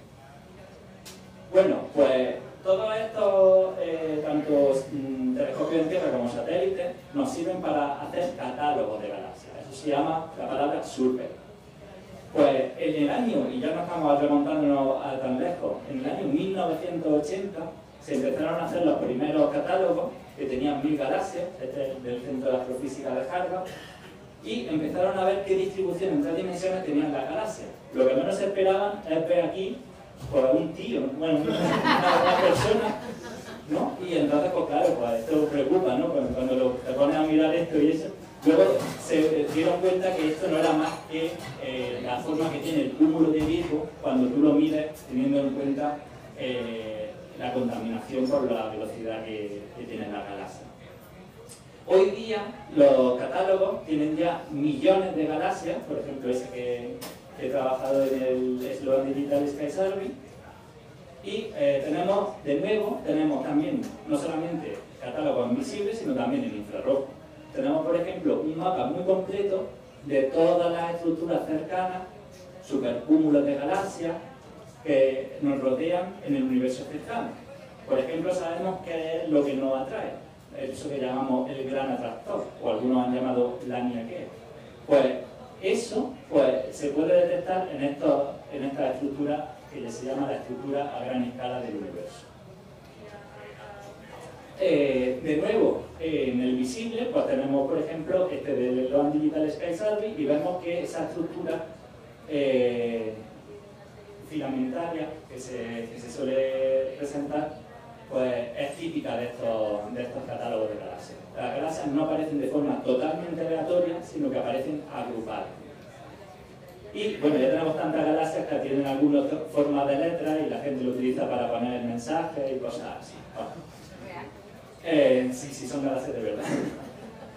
Bueno, pues todos estos, eh, tanto mm, telescopios en Tierra como satélites, nos sirven para hacer catálogos de galaxias. Eso se llama la palabra survey. Pues en el año, y ya no estamos remontándonos a tan lejos, en el año mil novecientos ochenta se empezaron a hacer los primeros catálogos que tenían mil galaxias, este es del Centro de Astrofísica de Harvard, y empezaron a ver qué distribución en tres dimensiones tenían las galaxias. Lo que menos se esperaban es ver aquí pues, un tío, bueno, una, una persona, ¿no? Y entonces, pues claro, pues esto preocupa, ¿no? Cuando, cuando lo, te pones a mirar esto y eso, luego se dieron cuenta que esto no era más que eh, la forma que tiene el cúmulo de Virgo cuando tú lo mides, teniendo en cuenta eh, la contaminación por la velocidad que, que tienen las galaxias. Hoy día los catálogos tienen ya millones de galaxias, por ejemplo ese que, que he trabajado en el Sloan Digital Sky Survey, y eh, tenemos, de nuevo, tenemos también no solamente catálogos invisibles, sino también en infrarrojo. Tenemos, por ejemplo, un mapa muy completo de todas las estructuras cercanas, supercúmulos de galaxias que nos rodean en el universo cercano. Por ejemplo, sabemos qué es lo que nos atrae, eso que llamamos el gran atractor, o algunos han llamado la Niaquea. Pues eso pues, se puede detectar en, esto, en esta estructura que se llama la estructura a gran escala del universo. Eh, de nuevo, eh, en el visible, pues tenemos, por ejemplo, este del Sloan Digital Sky Survey, y vemos que esa estructura eh, filamentaria que se, que se suele presentar pues es típica de estos, de estos catálogos de galaxias. Las galaxias no aparecen de forma totalmente aleatoria, sino que aparecen agrupadas. Y bueno, ya tenemos tantas galaxias que tienen alguna forma de letra y la gente lo utiliza para poner mensajes y cosas así. Bueno. Eh, sí, sí, son galaxias de verdad.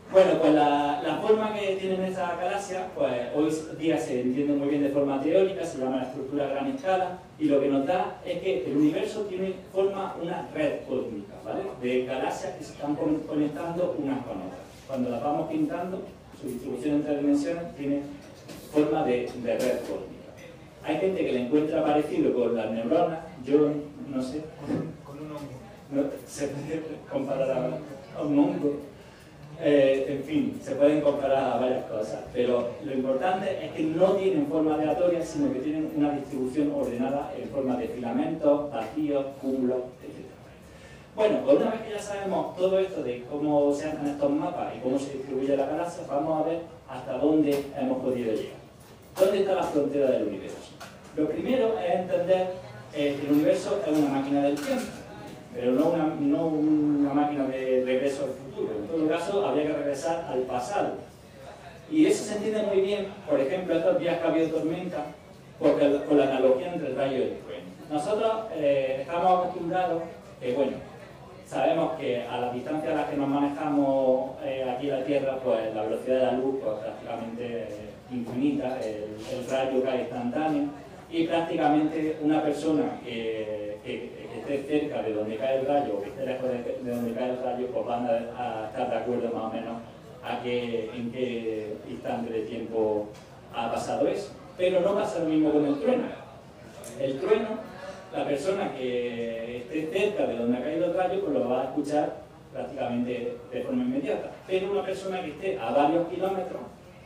Bueno, pues la, la forma que tienen estas galaxias, pues hoy día se entiende muy bien de forma teórica, se llama la estructura a gran escala, y lo que nos da es que el universo tiene forma una red cósmica, ¿vale? De galaxias que se están conectando unas con otras. Cuando las vamos pintando, su distribución entre dimensiones tiene forma de, de red cósmica. Hay gente que le encuentra parecido con las neuronas, yo no sé. Con un hongo. No, se puede comparar a, a un hongo. Eh, en fin, se pueden comparar a varias cosas, pero lo importante es que no tienen forma aleatoria, sino que tienen una distribución ordenada en forma de filamentos, vacíos, cúmulos, etcétera. Bueno, pues una vez que ya sabemos todo esto de cómo se hacen estos mapas y cómo se distribuye la galaxia, vamos a ver hasta dónde hemos podido llegar. ¿Dónde está la frontera del universo? Lo primero es entender eh, que el universo es una máquina del tiempo, pero no una, no una máquina de regreso al futuro. En todo caso, habría que regresar al pasado. Y eso se entiende muy bien, por ejemplo, estos días que ha habido tormenta, porque, con la analogía entre el rayo y el trueno. Nosotros eh, estamos acostumbrados, eh, bueno, sabemos que a la distancia a la que nos manejamos eh, aquí en la Tierra, pues la velocidad de la luz pues, prácticamente eh, infinita, el, el rayo cae instantáneo, y prácticamente una persona que, que, que esté cerca de donde cae el rayo o que esté lejos de, de donde cae el rayo, pues van a, a estar de acuerdo más o menos a que, en qué instante de tiempo ha pasado eso. Pero no pasa lo mismo con el trueno. El trueno, la persona que esté cerca de donde ha caído el rayo, pues lo va a escuchar prácticamente de forma inmediata. Pero una persona que esté a varios kilómetros,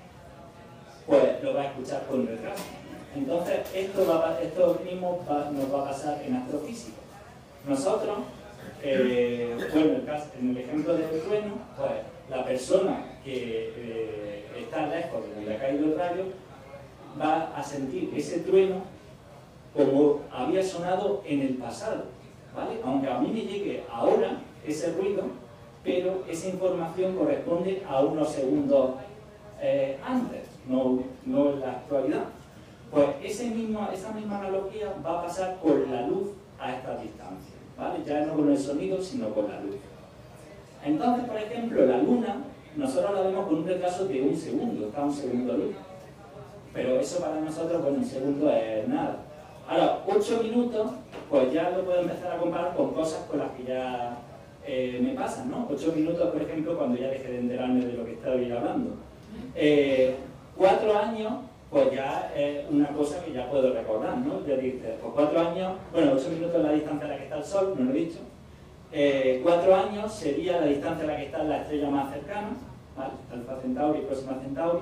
pues lo va a escuchar con retraso. Entonces, esto, va, esto mismo va, nos va a pasar en astrofísica. Nosotros, eh, bueno, en el, caso, en el ejemplo del trueno, pues la persona que eh, está lejos de donde ha caído el rayo va a sentir ese trueno como había sonado en el pasado, ¿vale? Aunque a mí me llegue ahora ese ruido, pero esa información corresponde a unos segundos eh, antes, no, no en la actualidad. Pues ese mismo, esa misma analogía va a pasar con la luz a esta distancia, ¿vale? Ya no con el sonido, sino con la luz. Entonces, por ejemplo, la luna, nosotros la vemos con un retraso de un segundo, está a un segundo luz. Pero eso para nosotros, bueno, un segundo es nada. Ahora, ocho minutos, pues ya lo puedo empezar a comparar con cosas con las que ya eh, me pasan, ¿no? Ocho minutos, por ejemplo, cuando ya dejé de enterarme de lo que estaba hablando. Eh, cuatro años... pues ya es una cosa que ya puedo recordar, ¿no? Ya dices, pues cuatro años, bueno, ocho minutos es la distancia a la que está el Sol, no lo he dicho. Eh, cuatro años sería la distancia a la que está la estrella más cercana, ¿vale? Alfa Centauri, Próxima Centauri.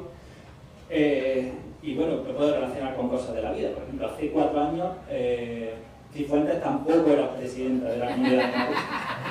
Eh, y bueno, lo puedo relacionar con cosas de la vida. Por ejemplo, hace cuatro años, eh, Cifuentes tampoco era presidenta de la Comunidad de Madrid.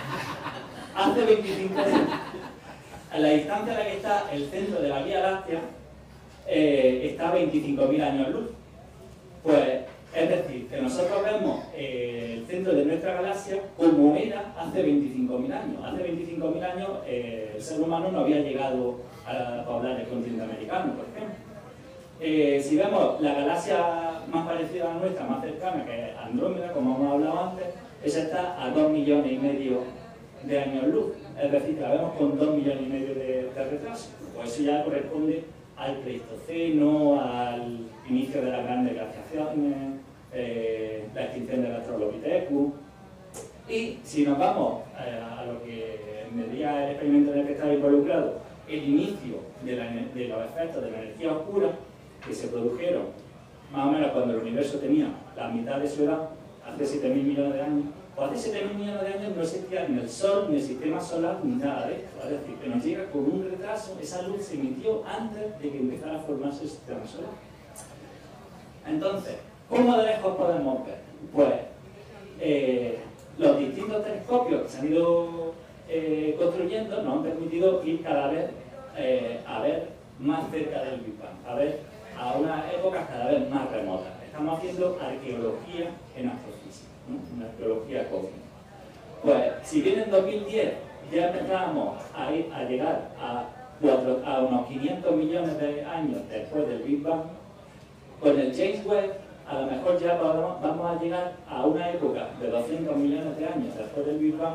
Hace veinticinco años, a la distancia a la que está el centro de la Vía Láctea, Eh, está a veinticinco mil años luz. Pues, es decir, que nosotros vemos eh, el centro de nuestra galaxia como era hace veinticinco mil años. Hace veinticinco mil años eh, el ser humano no había llegado a poblar el continente americano, por ejemplo. Eh, si vemos la galaxia más parecida a la nuestra, más cercana, que es Andrómeda, como hemos hablado antes, esa está a dos millones y medio de años luz. Es decir, que la vemos con dos millones y medio de, de retraso. Pues eso ya corresponde al Pleistoceno, al inicio de las grandes glaciaciones, eh, la extinción del Australopithecus. Y si nos vamos eh, a lo que medía el experimento en el que estaba involucrado, el inicio de, la, de los efectos de la energía oscura que se produjeron más o menos cuando el universo tenía la mitad de su edad, hace siete mil millones de años, pues hace siete mil millones de años no existía ni el Sol, ni el sistema solar, ni nada de esto. Es decir, que nos llega con un retraso, esa luz se emitió antes de que empezara a formarse el sistema solar. Entonces, ¿cómo de lejos podemos ver? Pues eh, los distintos telescopios que se han ido eh, construyendo nos han permitido ir cada vez eh, a ver más cerca del Big Bang, a ver a unas épocas cada vez más remotas. Estamos haciendo arqueología en astrofísica, ¿no? Una arqueología cósmica. Pues, si bien en dos mil diez ya empezábamos a, ir, a llegar a, cuatro, a unos quinientos millones de años después del Big Bang, con el James Webb a lo mejor ya vamos, vamos a llegar a una época de doscientos millones de años después del Big Bang,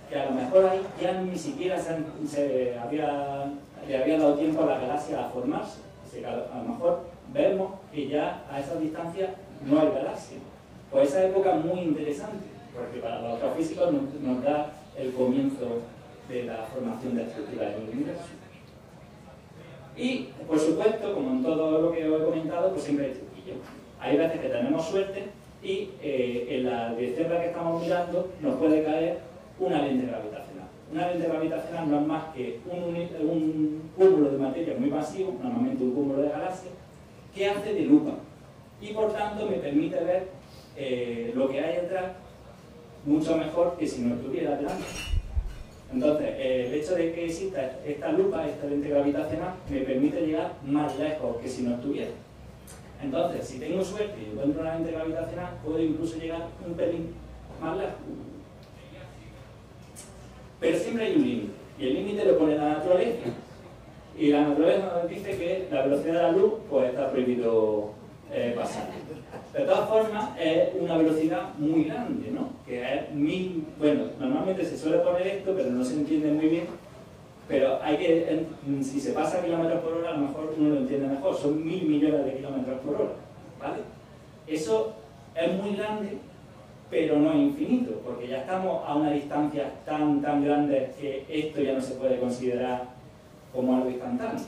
que a lo mejor ahí ya ni siquiera se, se había, le había dado tiempo a la galaxia a formarse. O sea, que a, lo, a lo mejor vemos que ya a esa distancia no hay galaxia. Pues esa época es muy interesante, porque para los astrofísicos nos, nos da el comienzo de la formación de estructuras del universo. Y, por supuesto, como en todo lo que os he comentado, pues siempre hay truquillo. Hay veces que tenemos suerte y eh, en la dirección en la que estamos mirando nos puede caer una lente gravitacional. Una lente gravitacional no es más que un, un cúmulo de materia muy masivo, normalmente un cúmulo de galaxias, que hace de lupa y por tanto me permite ver eh, lo que hay detrás mucho mejor que si no estuviera delante. Entonces, eh, el hecho de que exista esta lupa, esta lente gravitacional, me permite llegar más lejos que si no estuviera. Entonces, si tengo suerte y encuentro una lente gravitacional, puedo incluso llegar un pelín más lejos. Pero siempre hay un límite, y el límite lo pone la naturaleza. Y la naturaleza nos dice que la velocidad de la luz pues está prohibido eh, pasar. De todas formas, es una velocidad muy grande, ¿no? Que es mil... Bueno, normalmente se suele poner esto, pero no se entiende muy bien. Pero hay que... Si se pasa a kilómetros por hora, a lo mejor uno lo entiende mejor. Son mil millones de kilómetros por hora, ¿vale? Eso es muy grande, pero no es infinito, porque ya estamos a una distancia tan, tan grande que esto ya no se puede considerar como algo instantáneo.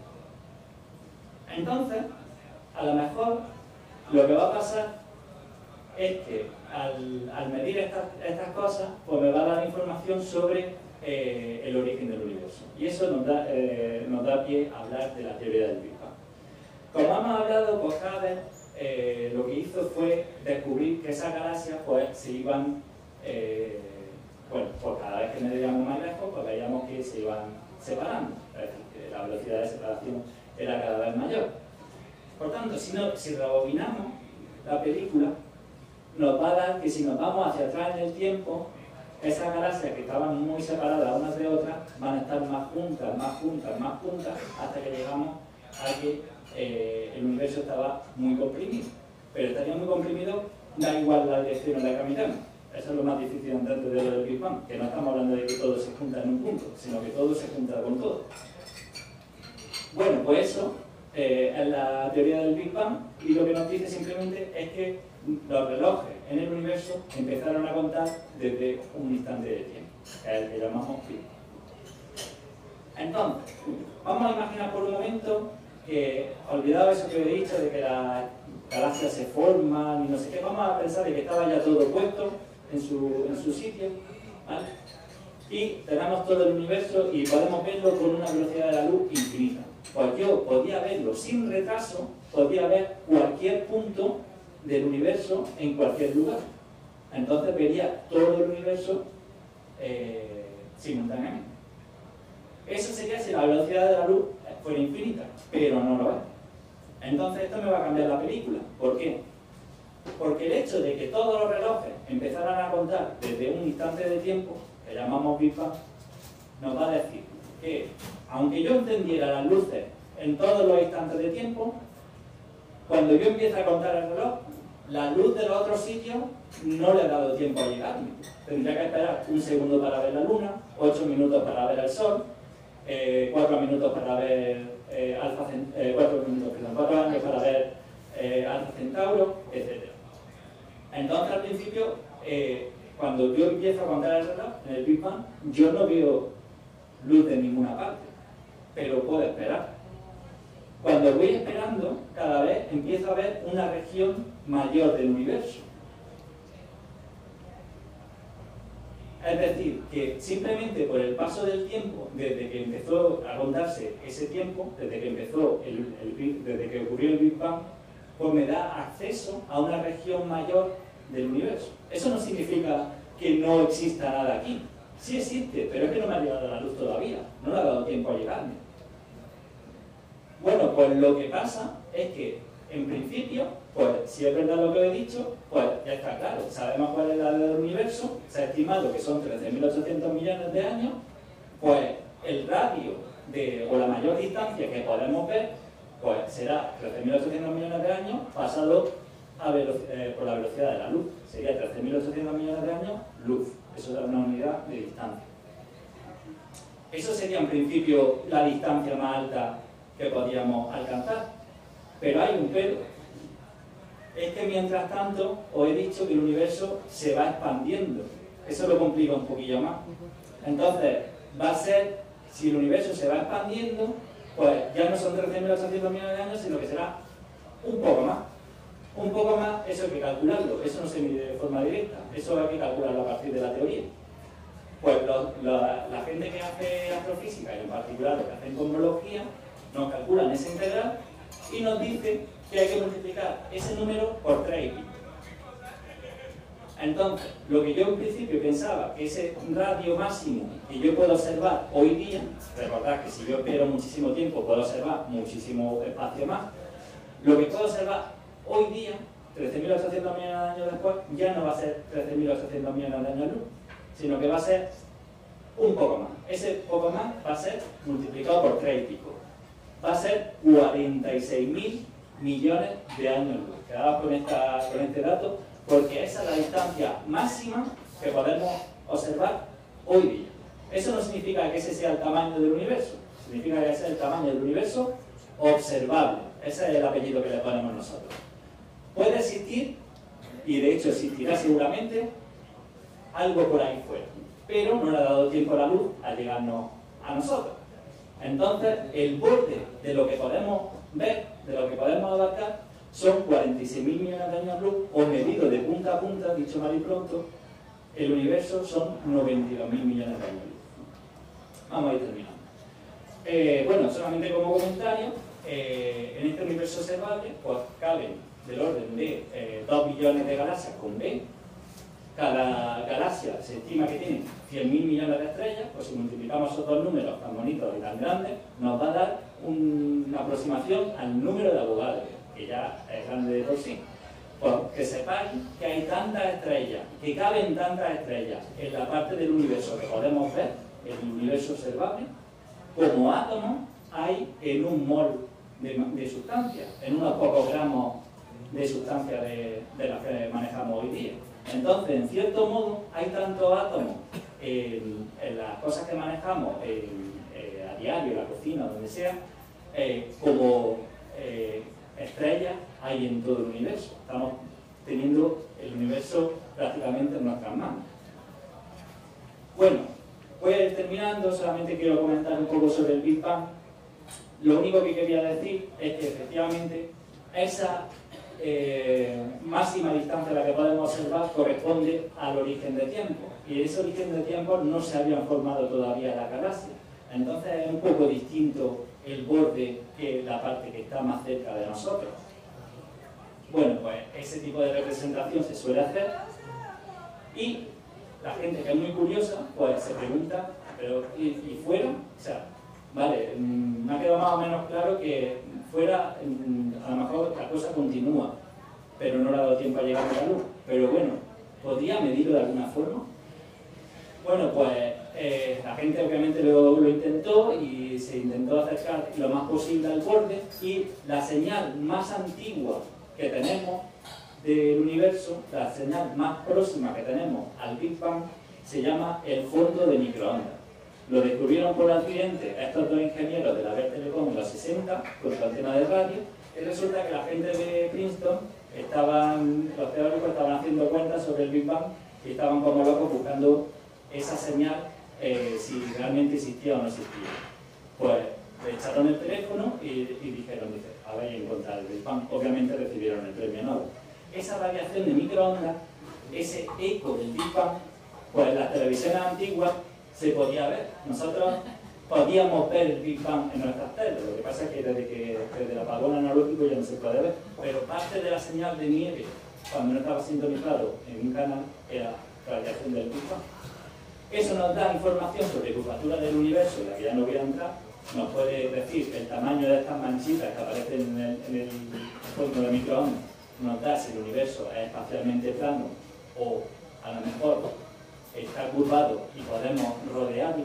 Entonces, a lo mejor lo que va a pasar es que al, al medir estas, estas cosas, pues me va a dar información sobre eh, el origen del universo. Y eso nos da, eh, nos da pie a hablar de la teoría del Big Bang. Como hemos hablado, pues Hubble eh, lo que hizo fue descubrir que esas galaxias pues, se iban, eh, bueno, pues cada vez que medíamos más lejos, pues veíamos que se iban separando. Es decir, que la velocidad de separación era cada vez mayor. Por tanto, si, no, si rebobinamos la película, nos va a dar que si nos vamos hacia atrás en el tiempo, esas galaxias que estaban muy separadas unas de otras van a estar más juntas, más juntas, más juntas, hasta que llegamos a que eh, el universo estaba muy comprimido. Pero estaría muy comprimido, da igual la dirección en la que caminamos. Eso es lo más difícil dentro de lo del Big Bang, que no estamos hablando de que todo se junta en un punto, sino que todo se junta con todo. Bueno, pues eso eh, es la teoría del Big Bang, y lo que nos dice simplemente es que los relojes en el universo empezaron a contar desde un instante de tiempo, que es el que llamamos Big Bang. Entonces, vamos a imaginar por un momento que, olvidado eso que he dicho de que las galaxias se forman y no sé qué, vamos a pensar de que estaba ya todo puesto en su, en su sitio, ¿vale? Y tenemos todo el universo y podemos verlo con una velocidad de la luz infinita. Pues yo podía verlo sin retraso, podía ver cualquier punto del universo en cualquier lugar. Entonces vería todo el universo eh, simultáneamente. Eso sería si la velocidad de la luz fuera infinita, pero no lo es. Entonces esto me va a cambiar la película. ¿Por qué? Porque el hecho de que todos los relojes empezaran a contar desde un instante de tiempo, que llamamos Big Bang, nos va a decir que, aunque yo entendiera las luces en todos los instantes de tiempo, cuando yo empiezo a contar el reloj, la luz de los otros sitios no le ha dado tiempo a llegarme. Tendría que esperar un segundo para ver la luna, ocho minutos para ver el sol, eh, cuatro minutos para ver eh, Alfa eh, cuatro minutos, perdón, cuatro años para ver eh, Alfa Centauro, etcétera. Entonces, al principio, eh, cuando yo empiezo a contar el reloj, en el Big Bang, yo no veo luz de ninguna parte, pero puedo esperar. Cuando voy esperando, cada vez empiezo a ver una región mayor del universo. Es decir, que simplemente por el paso del tiempo, desde que empezó a contarse ese tiempo, desde que empezó el, el, desde que ocurrió el Big Bang, pues me da acceso a una región mayor del universo. Eso no significa que no exista nada aquí. Sí existe, pero es que no me ha llegado la luz todavía. No le ha dado tiempo a llegarme. Bueno, pues lo que pasa es que, en principio, pues si es verdad lo que he dicho, pues ya está claro. Sabemos cuál es la edad del universo, se ha estimado que son trece mil ochocientos millones de años, pues el radio de, o la mayor distancia que podemos ver, pues será trece mil ochocientos millones de años pasado a eh, por la velocidad de la luz. Sería trece mil ochocientos millones de años luz. eso es una unidad de distancia. Eso sería en principio la distancia más alta que podríamos alcanzar. Pero hay un pero. Es que mientras tanto os he dicho que el universo se va expandiendo. Eso lo complica un poquillo más. Entonces, va a ser, si el universo se va expandiendo, pues ya no son trece mil ochocientos millones de años, sino que será un poco más. Un poco más, eso hay que calcularlo. Eso no se mide de forma directa. Eso hay que calcularlo a partir de la teoría. Pues lo, la, la gente que hace astrofísica, y en particular los que hacen cosmología, nos calculan esa integral y nos dicen que hay que multiplicar ese número por tres y pico. Entonces, lo que yo en principio pensaba que ese radio máximo que yo puedo observar hoy día, recordad que si yo espero muchísimo tiempo puedo observar muchísimo espacio más, lo que puedo observar hoy día, trece mil ochocientos millones de años después, ya no va a ser trece mil ochocientos millones de años luz, sino que va a ser un poco más. Ese poco más va a ser multiplicado por tres y pico. Va a ser cuarenta y seis mil millones de años luz. Quedaos con, esta, con este dato, porque esa es la distancia máxima que podemos observar hoy día. Eso no significa que ese sea el tamaño del universo, significa que ese es el tamaño del universo observable. Ese es el apellido que le ponemos nosotros. Puede existir, y de hecho existirá seguramente, algo por ahí fuera, pero no le ha dado tiempo a la luz a llegarnos a nosotros. Entonces, el borde de lo que podemos ver, de lo que podemos abarcar, son cuarenta y seis mil millones de años luz, o medido de punta a punta, dicho mal y pronto, el universo son noventa y dos mil millones de años luz. Vamos a ir terminando. Eh, bueno, solamente como comentario, eh, en este universo observable, pues caben del orden de eh, dos billones de galaxias con B. Cada galaxia se estima que tiene cien mil millones de estrellas, pues si multiplicamos esos dos números tan bonitos y tan grandes, nos va a dar un, una aproximación al número de Avogadro, que ya es grande de por sí. Pues que sepáis que hay tantas estrellas, que caben tantas estrellas en la parte del universo que podemos ver, el universo observable, como átomos hay en un mol de, de sustancia, en unos pocos gramos de sustancia de, de las que manejamos hoy día. Entonces, en cierto modo, hay tantos átomos en, en las cosas que manejamos en, eh, a diario, en la cocina, donde sea, eh, como eh, estrellas hay en todo el universo. Estamos teniendo el universo prácticamente en nuestras manos. Bueno, voy a ir terminando, solamente quiero comentar un poco sobre el Big Bang. Lo único que quería decir es que efectivamente esa Eh, máxima distancia a la que podemos observar corresponde al origen de tiempo, y ese origen de tiempo no se habían formado todavía las galaxias. Entonces es un poco distinto el borde que la parte que está más cerca de nosotros. Bueno, pues ese tipo de representación se suele hacer, y la gente que es muy curiosa pues se pregunta, pero ¿y, y fuera? O sea, vale, me ha quedado más o menos claro que fuera, a lo mejor la cosa continúa, pero no le ha dado tiempo a llegar a la luz. Pero bueno, ¿podría medirlo de alguna forma? Bueno, pues eh, la gente obviamente lo, lo intentó y se intentó acercar lo más posible al borde, y la señal más antigua que tenemos del universo, la señal más próxima que tenemos al Big Bang, se llama el fondo de microondas. Lo descubrieron por accidente estos dos ingenieros de la Bell Telecom en los sesenta con su antena de radio, y resulta que la gente de Princeton, estaban, los teóricos estaban haciendo cuentas sobre el Big Bang y estaban como locos buscando esa señal, eh, si realmente existía o no existía. Pues le echaron el teléfono y, y dijeron, dice, habéis encontrado el Big Bang. Obviamente recibieron el premio Nobel. Esa radiación de microondas, ese eco del Big Bang, pues en las televisiones antiguas se podía ver. Nosotros podíamos ver el Big Bang en nuestras teles, lo que pasa es que desde, que, desde el apagón analógico ya no se puede ver, pero parte de la señal de nieve, cuando no estaba sintonizado en un canal, era radiación del Big Bang. Eso nos da información sobre curvatura del universo, en la que ya no voy a entrar. Nos puede decir el tamaño de estas manchitas que aparecen en el, en el fondo de microondas, nos da si el universo es espacialmente plano o a lo mejor está curvado y podemos rodearlo,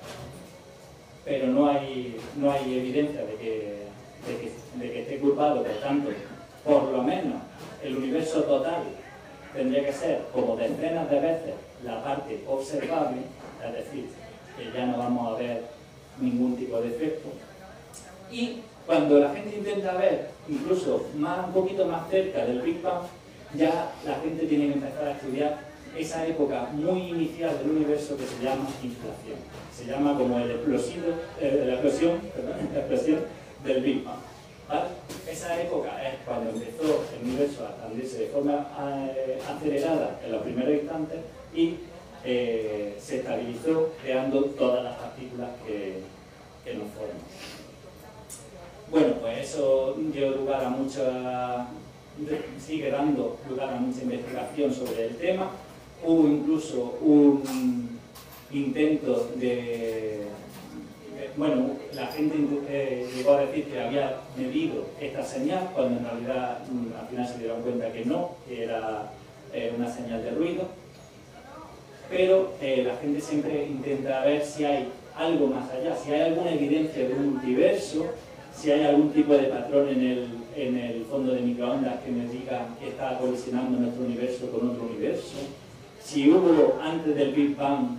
pero no hay, no hay evidencia de que, de, que, de que esté curvado. Por tanto, por lo menos el universo total tendría que ser como decenas de veces la parte observable, es decir, que ya no vamos a ver ningún tipo de efecto. Y cuando la gente intenta ver incluso más, un poquito más cerca del Big Bang, ya la gente tiene que empezar a estudiar esa época muy inicial del universo que se llama inflación. Se llama como el explosivo, eh, la, explosión, perdón, la explosión del Big Bang. ¿Vale? Esa época es cuando empezó el universo a expandirse de forma eh, acelerada en los primeros instantes y eh, se estabilizó creando todas las partículas que, que nos forman. Bueno, pues eso dio lugar a mucha, sigue dando lugar a mucha investigación sobre el tema. Hubo incluso un intento de, bueno, la gente eh, llegó a decir que había medido esta señal, cuando en realidad al final se dieron cuenta que no, que era eh, una señal de ruido. Pero eh, la gente siempre intenta ver si hay algo más allá, si hay alguna evidencia de un multiverso, si hay algún tipo de patrón en el, en el fondo de microondas que me diga que está colisionando nuestro universo con otro universo, si hubo antes del Big Bang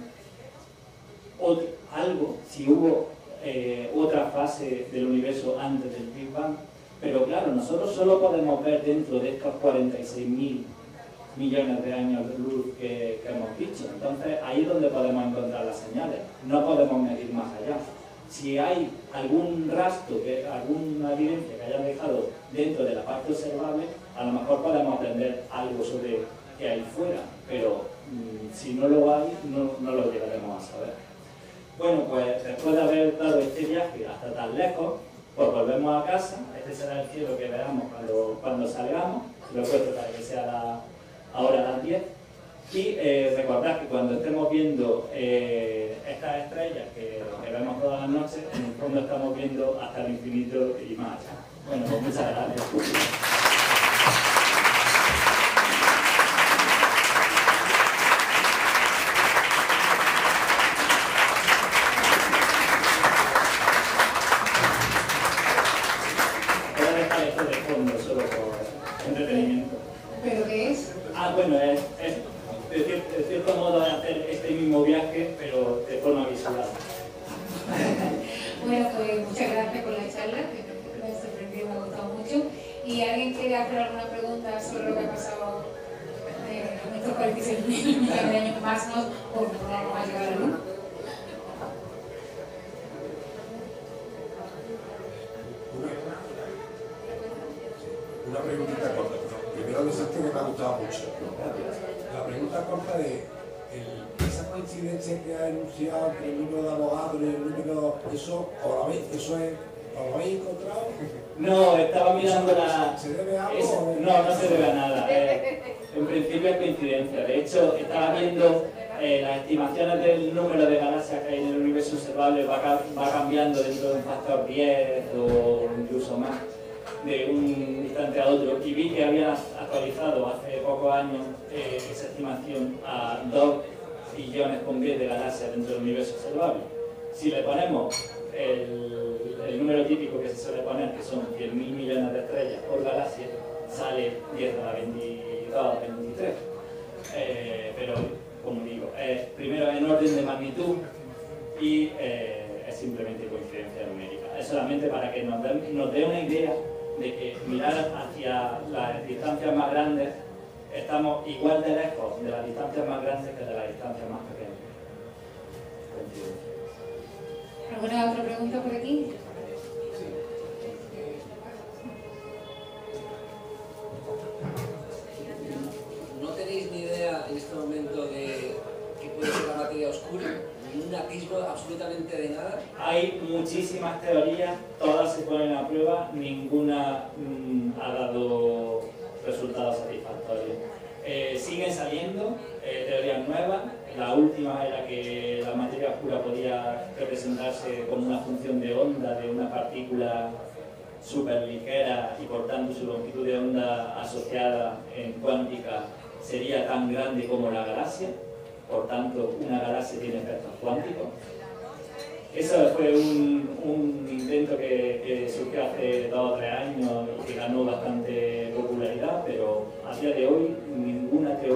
otro, algo, si hubo eh, otra fase del universo antes del Big Bang. Pero claro, nosotros solo podemos ver dentro de estos cuarenta y seis mil millones de años de luz que, que hemos dicho. Entonces ahí es donde podemos encontrar las señales, no podemos medir más allá. Si hay algún rastro, que, alguna evidencia que hayan dejado dentro de la parte observable, a lo mejor podemos aprender algo sobre qué hay fuera, pero mmm, si no lo hay, no, no lo llegaremos a saber. Bueno, pues después de haber dado este viaje hasta tan lejos, pues volvemos a casa. Este será el cielo que veamos cuando, cuando salgamos. Lo he puesto para que sea la, ahora las diez. Y eh, recordad que cuando estemos viendo eh, estas estrellas que, que vemos todas las noches, en el fondo estamos viendo hasta el infinito y más allá. Bueno, pues muchas gracias. Voy a dejar esto de fondo solo por entretenimiento. ¿Pero qué es? Ah, bueno, es... es De, cier de cierto modo de hacer este mismo viaje, pero de forma visual. Bueno, pues muchas gracias por la charla, que me ha sorprendido, me ha gustado mucho. ¿Y alguien quiere hacer alguna pregunta sobre lo que ha pasado eh, en estos cuarenta y seis mil millones de años más, no, por no vamos a llegar a la luz? Una preguntita corta. Primero decirte que me ha gustado mucho. La pregunta corta de el, esa coincidencia que ha enunciado entre el número de abogados y el número, eso, o lo habéis, eso es, ¿o lo habéis encontrado? No, estaba mirando la... ¿Se debe a algo? Es, no, no se debe a nada. Eh, en principio es coincidencia. De hecho, estaba viendo eh, las estimaciones del número de galaxias que hay en el universo observable, va, va cambiando dentro de un factor diez o incluso más, de un instante a otro, y vi que había actualizado hace pocos años eh, esa estimación a dos billones con diez de galaxias dentro del universo observable. Si le ponemos el, el número típico que se suele poner, que son cien mil millones de estrellas por galaxia, sale diez a la veintidós, veintitrés. Eh, pero, como digo, es primero en orden de magnitud y eh, es simplemente coincidencia numérica. Es solamente para que nos dé, nos dé una idea de que mirar hacia las distancias más grandes, estamos igual de lejos de las distancias más grandes que de las distancias más pequeñas. ¿Alguna otra pregunta por aquí? ¿No tenéis ni idea en este momento de qué puede ser la materia oscura? ¿Ni un atisbo absolutamente de nada? Hay muchísimas teorías, todas se ponen a prueba, ninguna mmm, ha dado resultados satisfactorios. Eh, siguen saliendo eh, teorías nuevas. La última era que la materia oscura podía representarse como una función de onda de una partícula súper ligera y por tanto su longitud de onda asociada en cuántica sería tan grande como la galaxia. Por tanto, una galaxia tiene efectos cuánticos. Eso fue un, un intento que, que surgió hace dos o tres años y que ganó bastante popularidad, pero a día de hoy ninguna teoría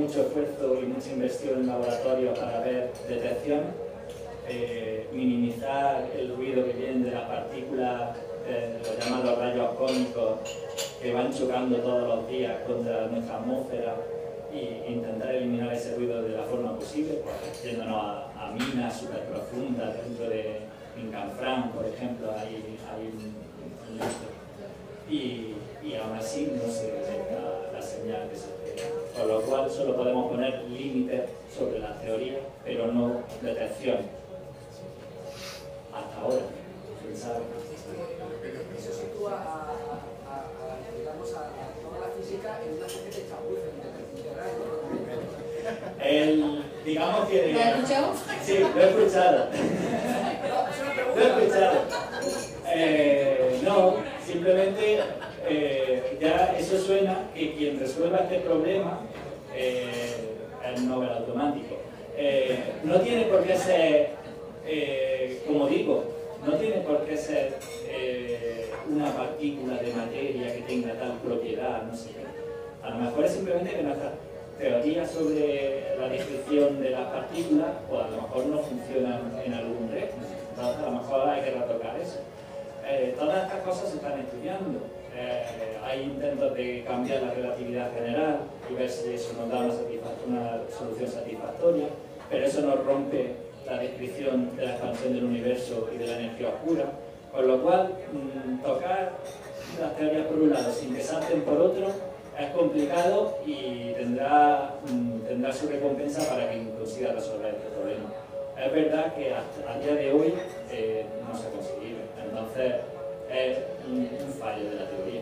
mucho esfuerzo y mucha inversión en laboratorios para ver detecciones, eh, minimizar el ruido que viene de las partículas, eh, los llamados rayos cósmicos, que van chocando todos los días contra nuestra atmósfera, e intentar eliminar ese ruido de la forma posible, pues yéndonos a, a minas súper profundas dentro de Canfranc, por ejemplo, hay, hay un, un listo. Y, y aún así no se detecta la señal que se espera. Con lo cual solo podemos poner límites sobre la teoría, pero no detección. Hasta ahora, quién sabe. Eso sitúa a, a, a, digamos, a, a toda la física en una especie de chapuza interdimensional, ¿no? El, digamos que... ¿Lo has escuchado? Sí, lo he escuchado. Lo he escuchado. Eh, no, simplemente eh, ya eso suena que quien resuelva este problema eh, es el Nobel automático. Eh, no tiene por qué ser, eh, como digo, no tiene por qué ser eh, una partícula de materia que tenga tal propiedad, no sé qué. A lo mejor es simplemente que nuestras teorías sobre la descripción de las partículas, pues a lo mejor no funcionan en algún resto. Entonces, a lo mejor hay que retocar eso. Eh, todas estas cosas se están estudiando. Eh, hay intentos de cambiar la relatividad general y ver si eso nos da una, una solución satisfactoria, pero eso nos rompe la descripción de la expansión del universo y de la energía oscura, con lo cual mmm, tocar las teorías por un lado sin que salten por otro es complicado y tendrá, mmm, tendrá su recompensa para quien consiga resolver este problema. Es verdad que hasta a día de hoy eh, no se ha conseguido, entonces es un, un fallo de la teoría.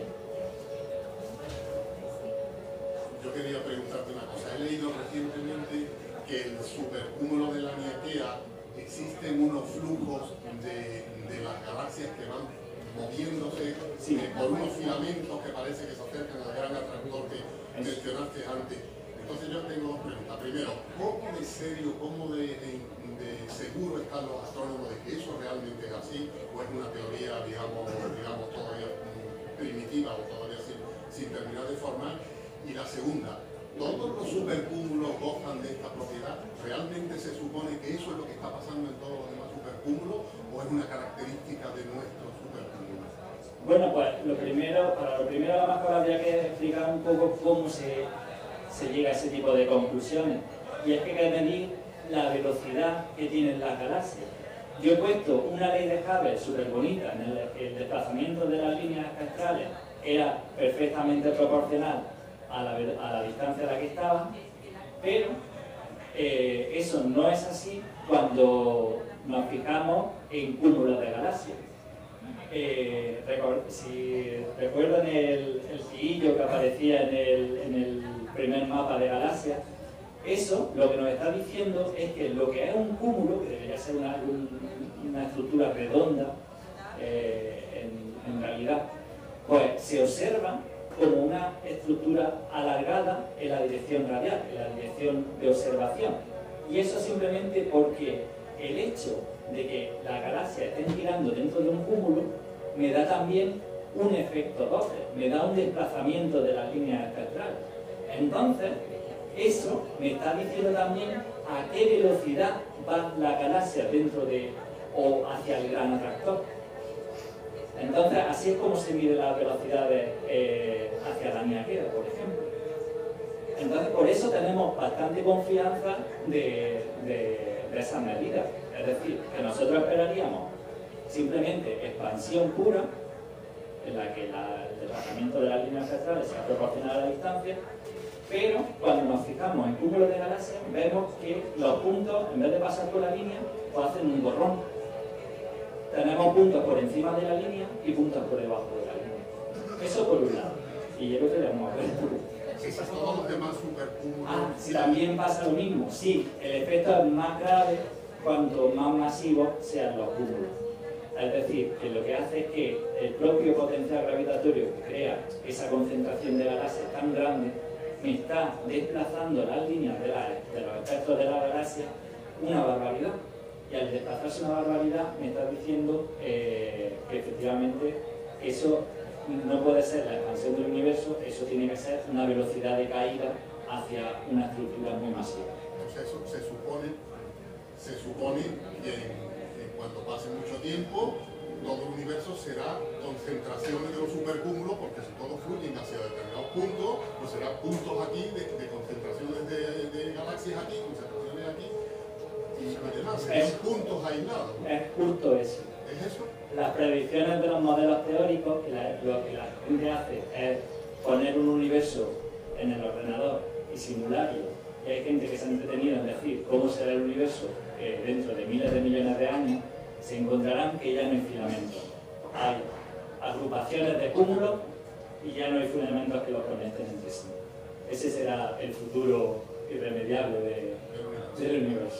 Yo quería preguntarte una cosa. He leído recientemente que el supercúmulo de la Niaquea existen unos flujos de, de las galaxias que van moviéndose sí. eh, por unos filamentos que parece que se acercan al gran atractor que mencionaste antes. Entonces yo tengo dos preguntas. Primero, ¿cómo de serio, cómo de, de, de seguro están los astrónomos de que eso realmente es así? ¿O es una teoría, digamos, digamos todavía primitiva o todavía sin, sin terminar de formar? Y la segunda, ¿todos los supercúmulos gozan de esta propiedad? ¿Realmente se supone que eso es lo que está pasando en todos los demás supercúmulos o es una característica de nuestros supercúmulos? Bueno, pues lo primero, para lo primero a lo mejor habría que explicar un poco cómo se, se llega a ese tipo de conclusiones. Y es que hay que medir la velocidad que tienen las galaxias. Yo he puesto una ley de Hubble súper bonita en el que el desplazamiento de las líneas espectrales era perfectamente proporcional a la, a la distancia a la que estaban, pero eh, eso no es así cuando nos fijamos en cúmulos de galaxias. Eh, si recuerdan el, el ciguillo que aparecía en el, en el primer mapa de galaxias, eso lo que nos está diciendo es que lo que es un cúmulo, que debería ser una, un, una estructura redonda, eh, en, en realidad, pues se observa como una estructura alargada en la dirección radial, en la dirección de observación. Y eso simplemente porque el hecho de que las galaxias estén girando dentro de un cúmulo me da también un efecto Doppler, me da un desplazamiento de las líneas espectrales. Entonces, eso me está diciendo también a qué velocidad va la galaxia dentro de o hacia el gran atractor. Entonces, así es como se mide las velocidades eh, hacia la Niaquea, por ejemplo. Entonces, por eso tenemos bastante confianza de, de, de esas medidas. Es decir, que nosotros esperaríamos simplemente expansión pura, en la que la, el desplazamiento de las líneas espectrales sea proporcional a la distancia, pero cuando nos fijamos en cúmulos de galaxias, vemos que los puntos, en vez de pasar por la línea, pues hacen un borrón. Tenemos puntos por encima de la línea y puntos por debajo de la línea. Eso por un lado. Y yo creo que debemos ver. Todos los demás supercúmulos. Ah, si también pasa lo mismo. Sí, el efecto es más grave cuanto más masivos sean los cúmulos. Es decir, que lo que hace es que el propio potencial gravitatorio que crea esa concentración de galaxias tan grande me está desplazando las líneas de, la, de los espectros de la galaxia una barbaridad. Y al desplazarse una barbaridad me está diciendo eh, que efectivamente eso no puede ser la expansión del universo, eso tiene que ser una velocidad de caída hacia una estructura muy masiva. Entonces eso se supone, se supone que en, en cuanto pase mucho tiempo, todo el universo será concentraciones de los supercúmulos, porque si todos fluyen hacia determinados puntos, pues será puntos aquí de, de concentraciones de, de galaxias aquí, concentraciones aquí, y demás, es, son puntos aislados. Es justo eso. ¿Es eso? Las predicciones de los modelos teóricos, que la, lo que la gente hace es poner un universo en el ordenador y simularlo. Y hay gente que se ha entretenido en decir cómo será el universo eh, dentro de miles de millones de años. Se encontrarán que ya no hay filamentos. Hay agrupaciones de cúmulos y ya no hay filamentos que los conecten entre sí. Ese será el futuro irremediable de, del universo.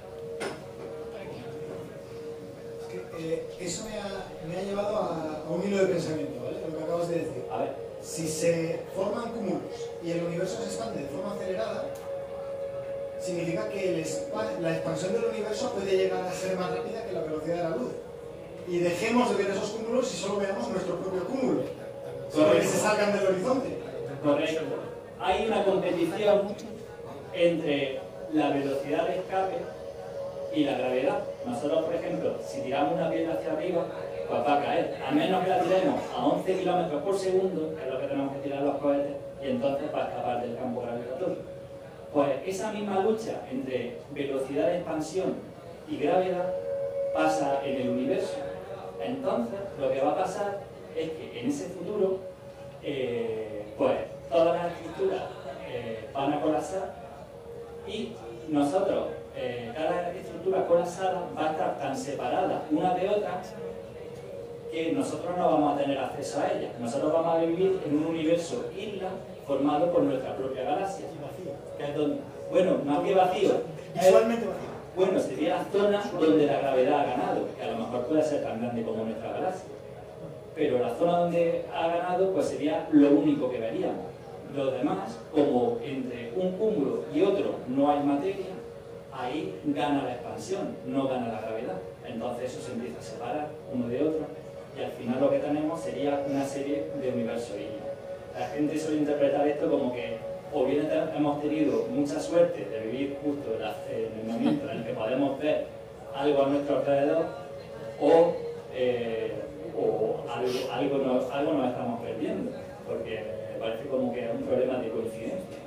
Eh, eso me ha, me ha llevado a, a un hilo de pensamiento, ¿vale? Lo que acabas de decir. A ver. Si se forman cúmulos y el universo se expande de forma acelerada, significa que el la expansión del universo puede llegar a ser más rápida que la velocidad de la luz. Y dejemos de ver esos cúmulos y solo veamos nuestro propio cúmulo. Solo que se salgan del horizonte. Correcto. Hay una competición entre la velocidad de escape y la gravedad. Nosotros, por ejemplo, si tiramos una piedra hacia arriba, pues va a caer. A menos que la tiremos a once kilómetros por segundo, que es lo que tenemos que tirar los cohetes, y entonces va a escapar del campo gravitatorio. Pues esa misma lucha entre velocidad de expansión y gravedad pasa en el universo. Entonces, lo que va a pasar es que en ese futuro, eh, pues todas las estructuras eh, van a colapsar y nosotros, eh, cada estructura colapsada va a estar tan separada una de otra que nosotros no vamos a tener acceso a ella. Nosotros vamos a vivir en un universo isla formado por nuestra propia galaxia. Que es donde, bueno, más que vacío, visualmente vacío. Bueno, sería la zona donde la gravedad ha ganado, que a lo mejor puede ser tan grande como nuestra galaxia. Pero la zona donde ha ganado, pues sería lo único que veríamos. Lo demás, como entre un cúmulo y otro no hay materia, ahí gana la expansión, no gana la gravedad. Entonces eso se empieza a separar uno de otro y al final lo que tenemos sería una serie de universos islas. La gente suele interpretar esto como que o bien hemos tenido mucha suerte de vivir justo en el momento en el que podemos ver algo a nuestro alrededor o, eh, o algo, algo, nos, algo nos estamos perdiendo, porque me parece como que es un problema de coincidencia.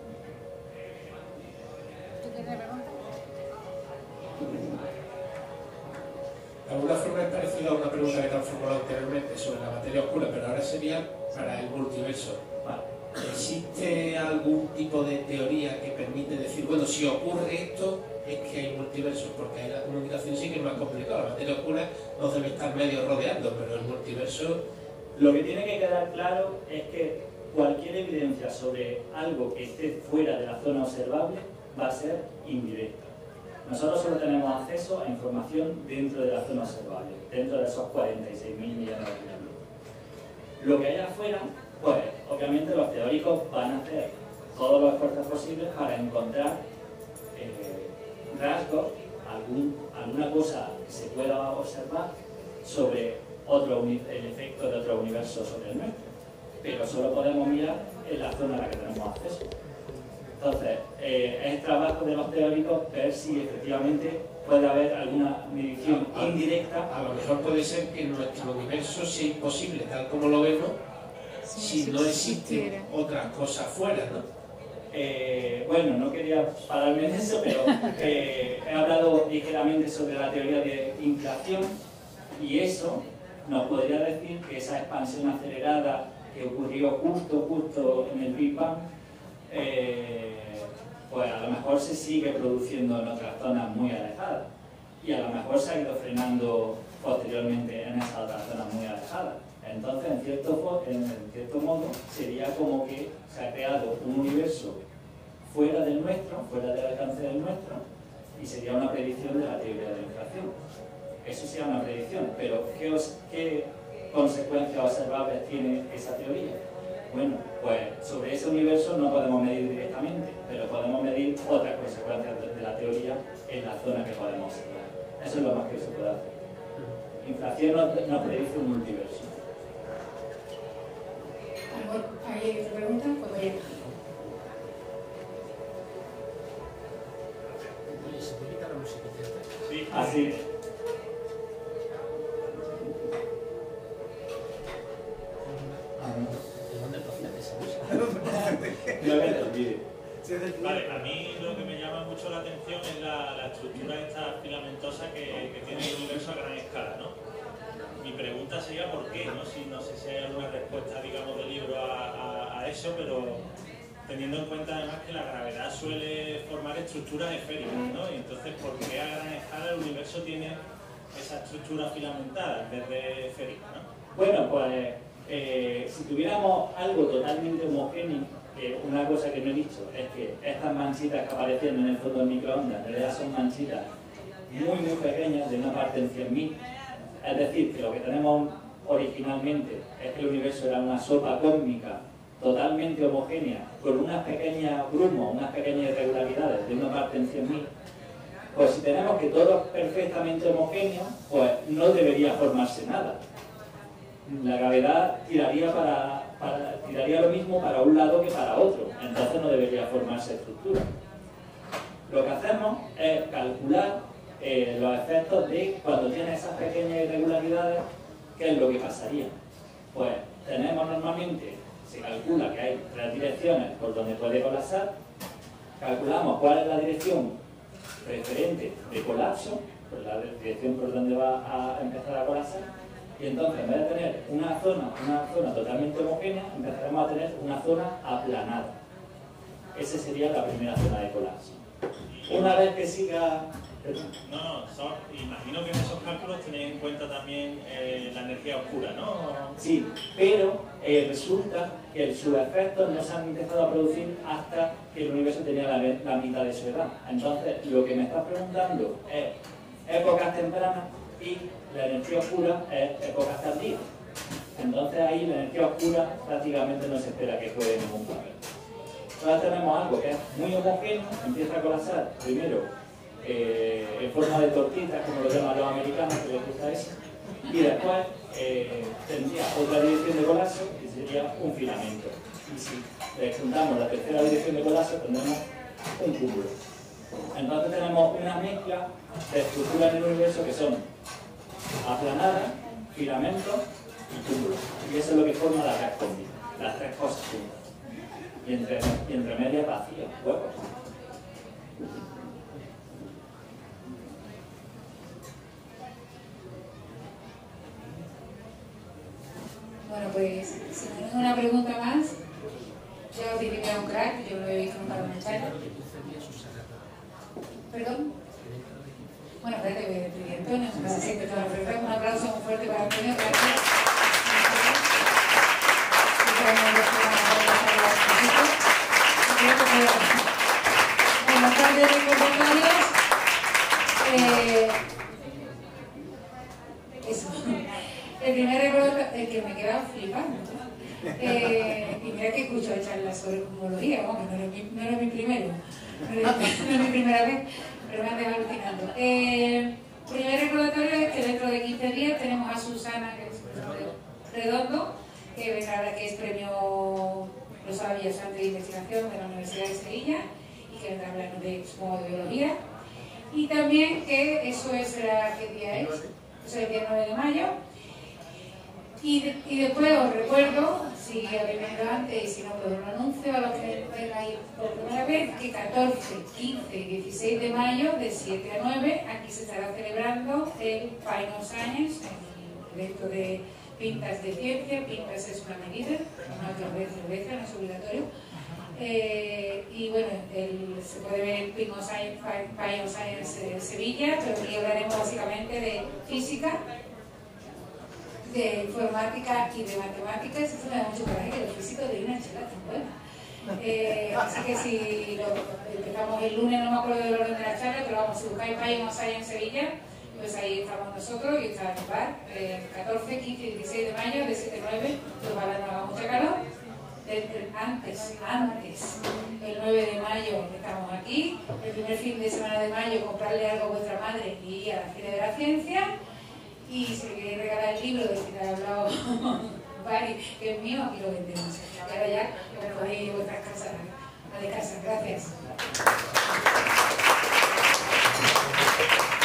¿Tú tienes pregunta? De alguna forma es parecido a una pregunta que te han formulado anteriormente sobre la materia oscura, pero ahora sería para el multiverso. Vale. ¿Existe algún tipo de teoría que permite decir, bueno, si ocurre esto, es que hay multiversos? Porque hay la comunicación sí que es más complicada. La materia oscura nos debe estar medio rodeando, pero el multiverso... Lo que tiene que quedar claro es que cualquier evidencia sobre algo que esté fuera de la zona observable va a ser indirecta. Nosotros solo tenemos acceso a información dentro de la zona observable, dentro de esos cuarenta y seis mil millones de kilómetros. Lo que hay afuera, pues obviamente los teóricos van a hacer todos los esfuerzos posibles para encontrar eh, rasgos, algún, alguna cosa que se pueda observar sobre otro, el efecto de otro universo sobre el nuestro. Pero solo podemos mirar en la zona a la que tenemos acceso. Entonces, eh, es trabajo de los teóricos ver si efectivamente puede haber alguna medición a, indirecta. A lo mejor puede ser que nuestro universo sea imposible, tal como lo vemos, Sí, si no existen otras cosas fuera, ¿no? Eh, bueno, no quería pararme en eso, pero eh, he hablado ligeramente sobre la teoría de inflación y eso nos podría decir que esa expansión acelerada que ocurrió justo, justo en el Big Bang, eh, pues a lo mejor se sigue produciendo en otras zonas muy alejadas y a lo mejor se ha ido frenando posteriormente en esas otras zonas muy alejadas. Entonces, en cierto, en cierto modo, sería como que se ha creado un universo fuera del nuestro, fuera del alcance del nuestro, y sería una predicción de la teoría de la inflación. Eso sería una predicción, pero ¿qué, os, qué consecuencias observables tiene esa teoría? Bueno, pues sobre ese universo no podemos medir directamente, pero podemos medir otras consecuencias de, de la teoría en la zona que podemos observar. Eso es lo más que se puede hacer. Inflación nos no predice un multiverso. ¿Hay otra pregunta? Pues bien. Así. Vale, a mí lo que me llama mucho la atención es la, la estructura esta filamentosa que, que tiene el universo a gran escala, ¿no? Mi pregunta sería por qué, ¿no? Si, no sé si hay alguna respuesta, digamos, del libro a, a, a eso, pero teniendo en cuenta además que la gravedad suele formar estructuras esféricas, ¿no? Y entonces, ¿por qué a gran escala el universo tiene esa estructura filamentada en vez de esférica, ¿no? Bueno, pues eh, si tuviéramos algo totalmente homogéneo, eh, una cosa que no he dicho es que estas manchitas que aparecen en el fondo del microondas en realidad son manchitas muy muy pequeñas, de una parte en cien mil. Es decir, que lo que tenemos originalmente es que el universo era una sopa cósmica totalmente homogénea, con unas pequeñas grumos, unas pequeñas irregularidades de una parte en cien mil. Pues si tenemos que todo es perfectamente homogéneo, pues no debería formarse nada. La gravedad tiraría, para, para, tiraría lo mismo para un lado que para otro, entonces no debería formarse estructura. Lo que hacemos es calcular eh, los efectos de cuando tiene esas pequeñas irregularidades, ¿qué es lo que pasaría? Pues tenemos normalmente, se calcula que hay tres direcciones por donde puede colapsar, calculamos cuál es la dirección preferente de colapso, pues la dirección por donde va a empezar a colapsar, y entonces en vez de tener una zona, una zona totalmente homogénea, empezaremos a tener una zona aplanada. Esa sería la primera zona de colapso. Una vez que siga... No, no, son, imagino que en esos cálculos tenéis en cuenta también eh, la energía oscura, ¿no? Sí, pero eh, resulta que sus efectos no se han empezado a producir hasta que el universo tenía la, la mitad de su edad. Entonces, lo que me estás preguntando es épocas tempranas y la energía oscura es épocas tardías. Entonces ahí la energía oscura prácticamente no se espera que juegue ningún papel. Entonces tenemos algo que es muy homogéneo, empieza a colapsar primero eh, en forma de tortitas, como lo llaman los americanos, que les gusta eso, y después eh, tendría otra dirección de colapso, que sería un filamento. Y si le juntamos la tercera dirección de colapso, tendremos un cúmulo. Entonces tenemos una mezcla de estructuras en el universo que son aplanadas, filamentos y cúmulos. Y eso es lo que forma la red cósmica, las tres cosas juntas. Y entre, y entre medias vacías, huecos. Bueno, pues si no hay ninguna pregunta más, yo diré que era un crack, yo lo he visto nunca en el chat. ¿Perdón? Bueno, espérate, voy a pedir a Antonio, no se siente todo perfecto. Un aplauso muy fuerte para Antonio, gracias. Buenas tardes, recordatorios. Eh, eso. El primer recordatorio, el que me quedaba flipando. Eh, y mira que escucho charlas sobre cosmología, vamos, no era mi, no era mi primero, no era, no era mi primera vez, pero me han dejado alucinando. Eh, primer recordatorio es que dentro de quince días tenemos a Susana, que es Redondo, que vendrá ahora, que es premio Rosa Villasante de Investigación de la Universidad de Sevilla, y que vendrá a hablarnos de, supongo, de biología. Y también que eso es, ¿qué día es? Eso es el día nueve de mayo. Y, de, y después os recuerdo, si habéis venido antes y si no, pues lo anuncio a los que vengáis por primera vez, que catorce, quince y dieciséis de mayo, de siete a nueve, aquí se estará celebrando el Final Science, el evento de Pintas de Ciencia. Pintas es una medida, una cerveza, no es obligatorio. Eh, y bueno, el, se puede ver el Final Science, Final Science eh, Sevilla, pero aquí hablaremos básicamente de física, de informática y de matemáticas. Eso me da mucho coraje que los físicos de una charla tan buena. Eh, así que si lo, empezamos el lunes, no me acuerdo del orden de la charla, pero vamos, si buscáis Payos allá en Sevilla, pues ahí estamos nosotros y está el bar, eh, catorce, quince y dieciséis de mayo, de siete a nueve, pues ojalá no haga mucha calor. Desde antes, antes, el nueve de mayo estamos aquí, el primer fin de semana de mayo comprarle algo a vuestra madre y ir a la Feria de la Ciencia. Y si queréis regalar el libro del que te ha hablado Bari, que es mío, aquí lo vendemos. Y ahora ya lo podéis ir a vuestras casas, a de casa. Gracias.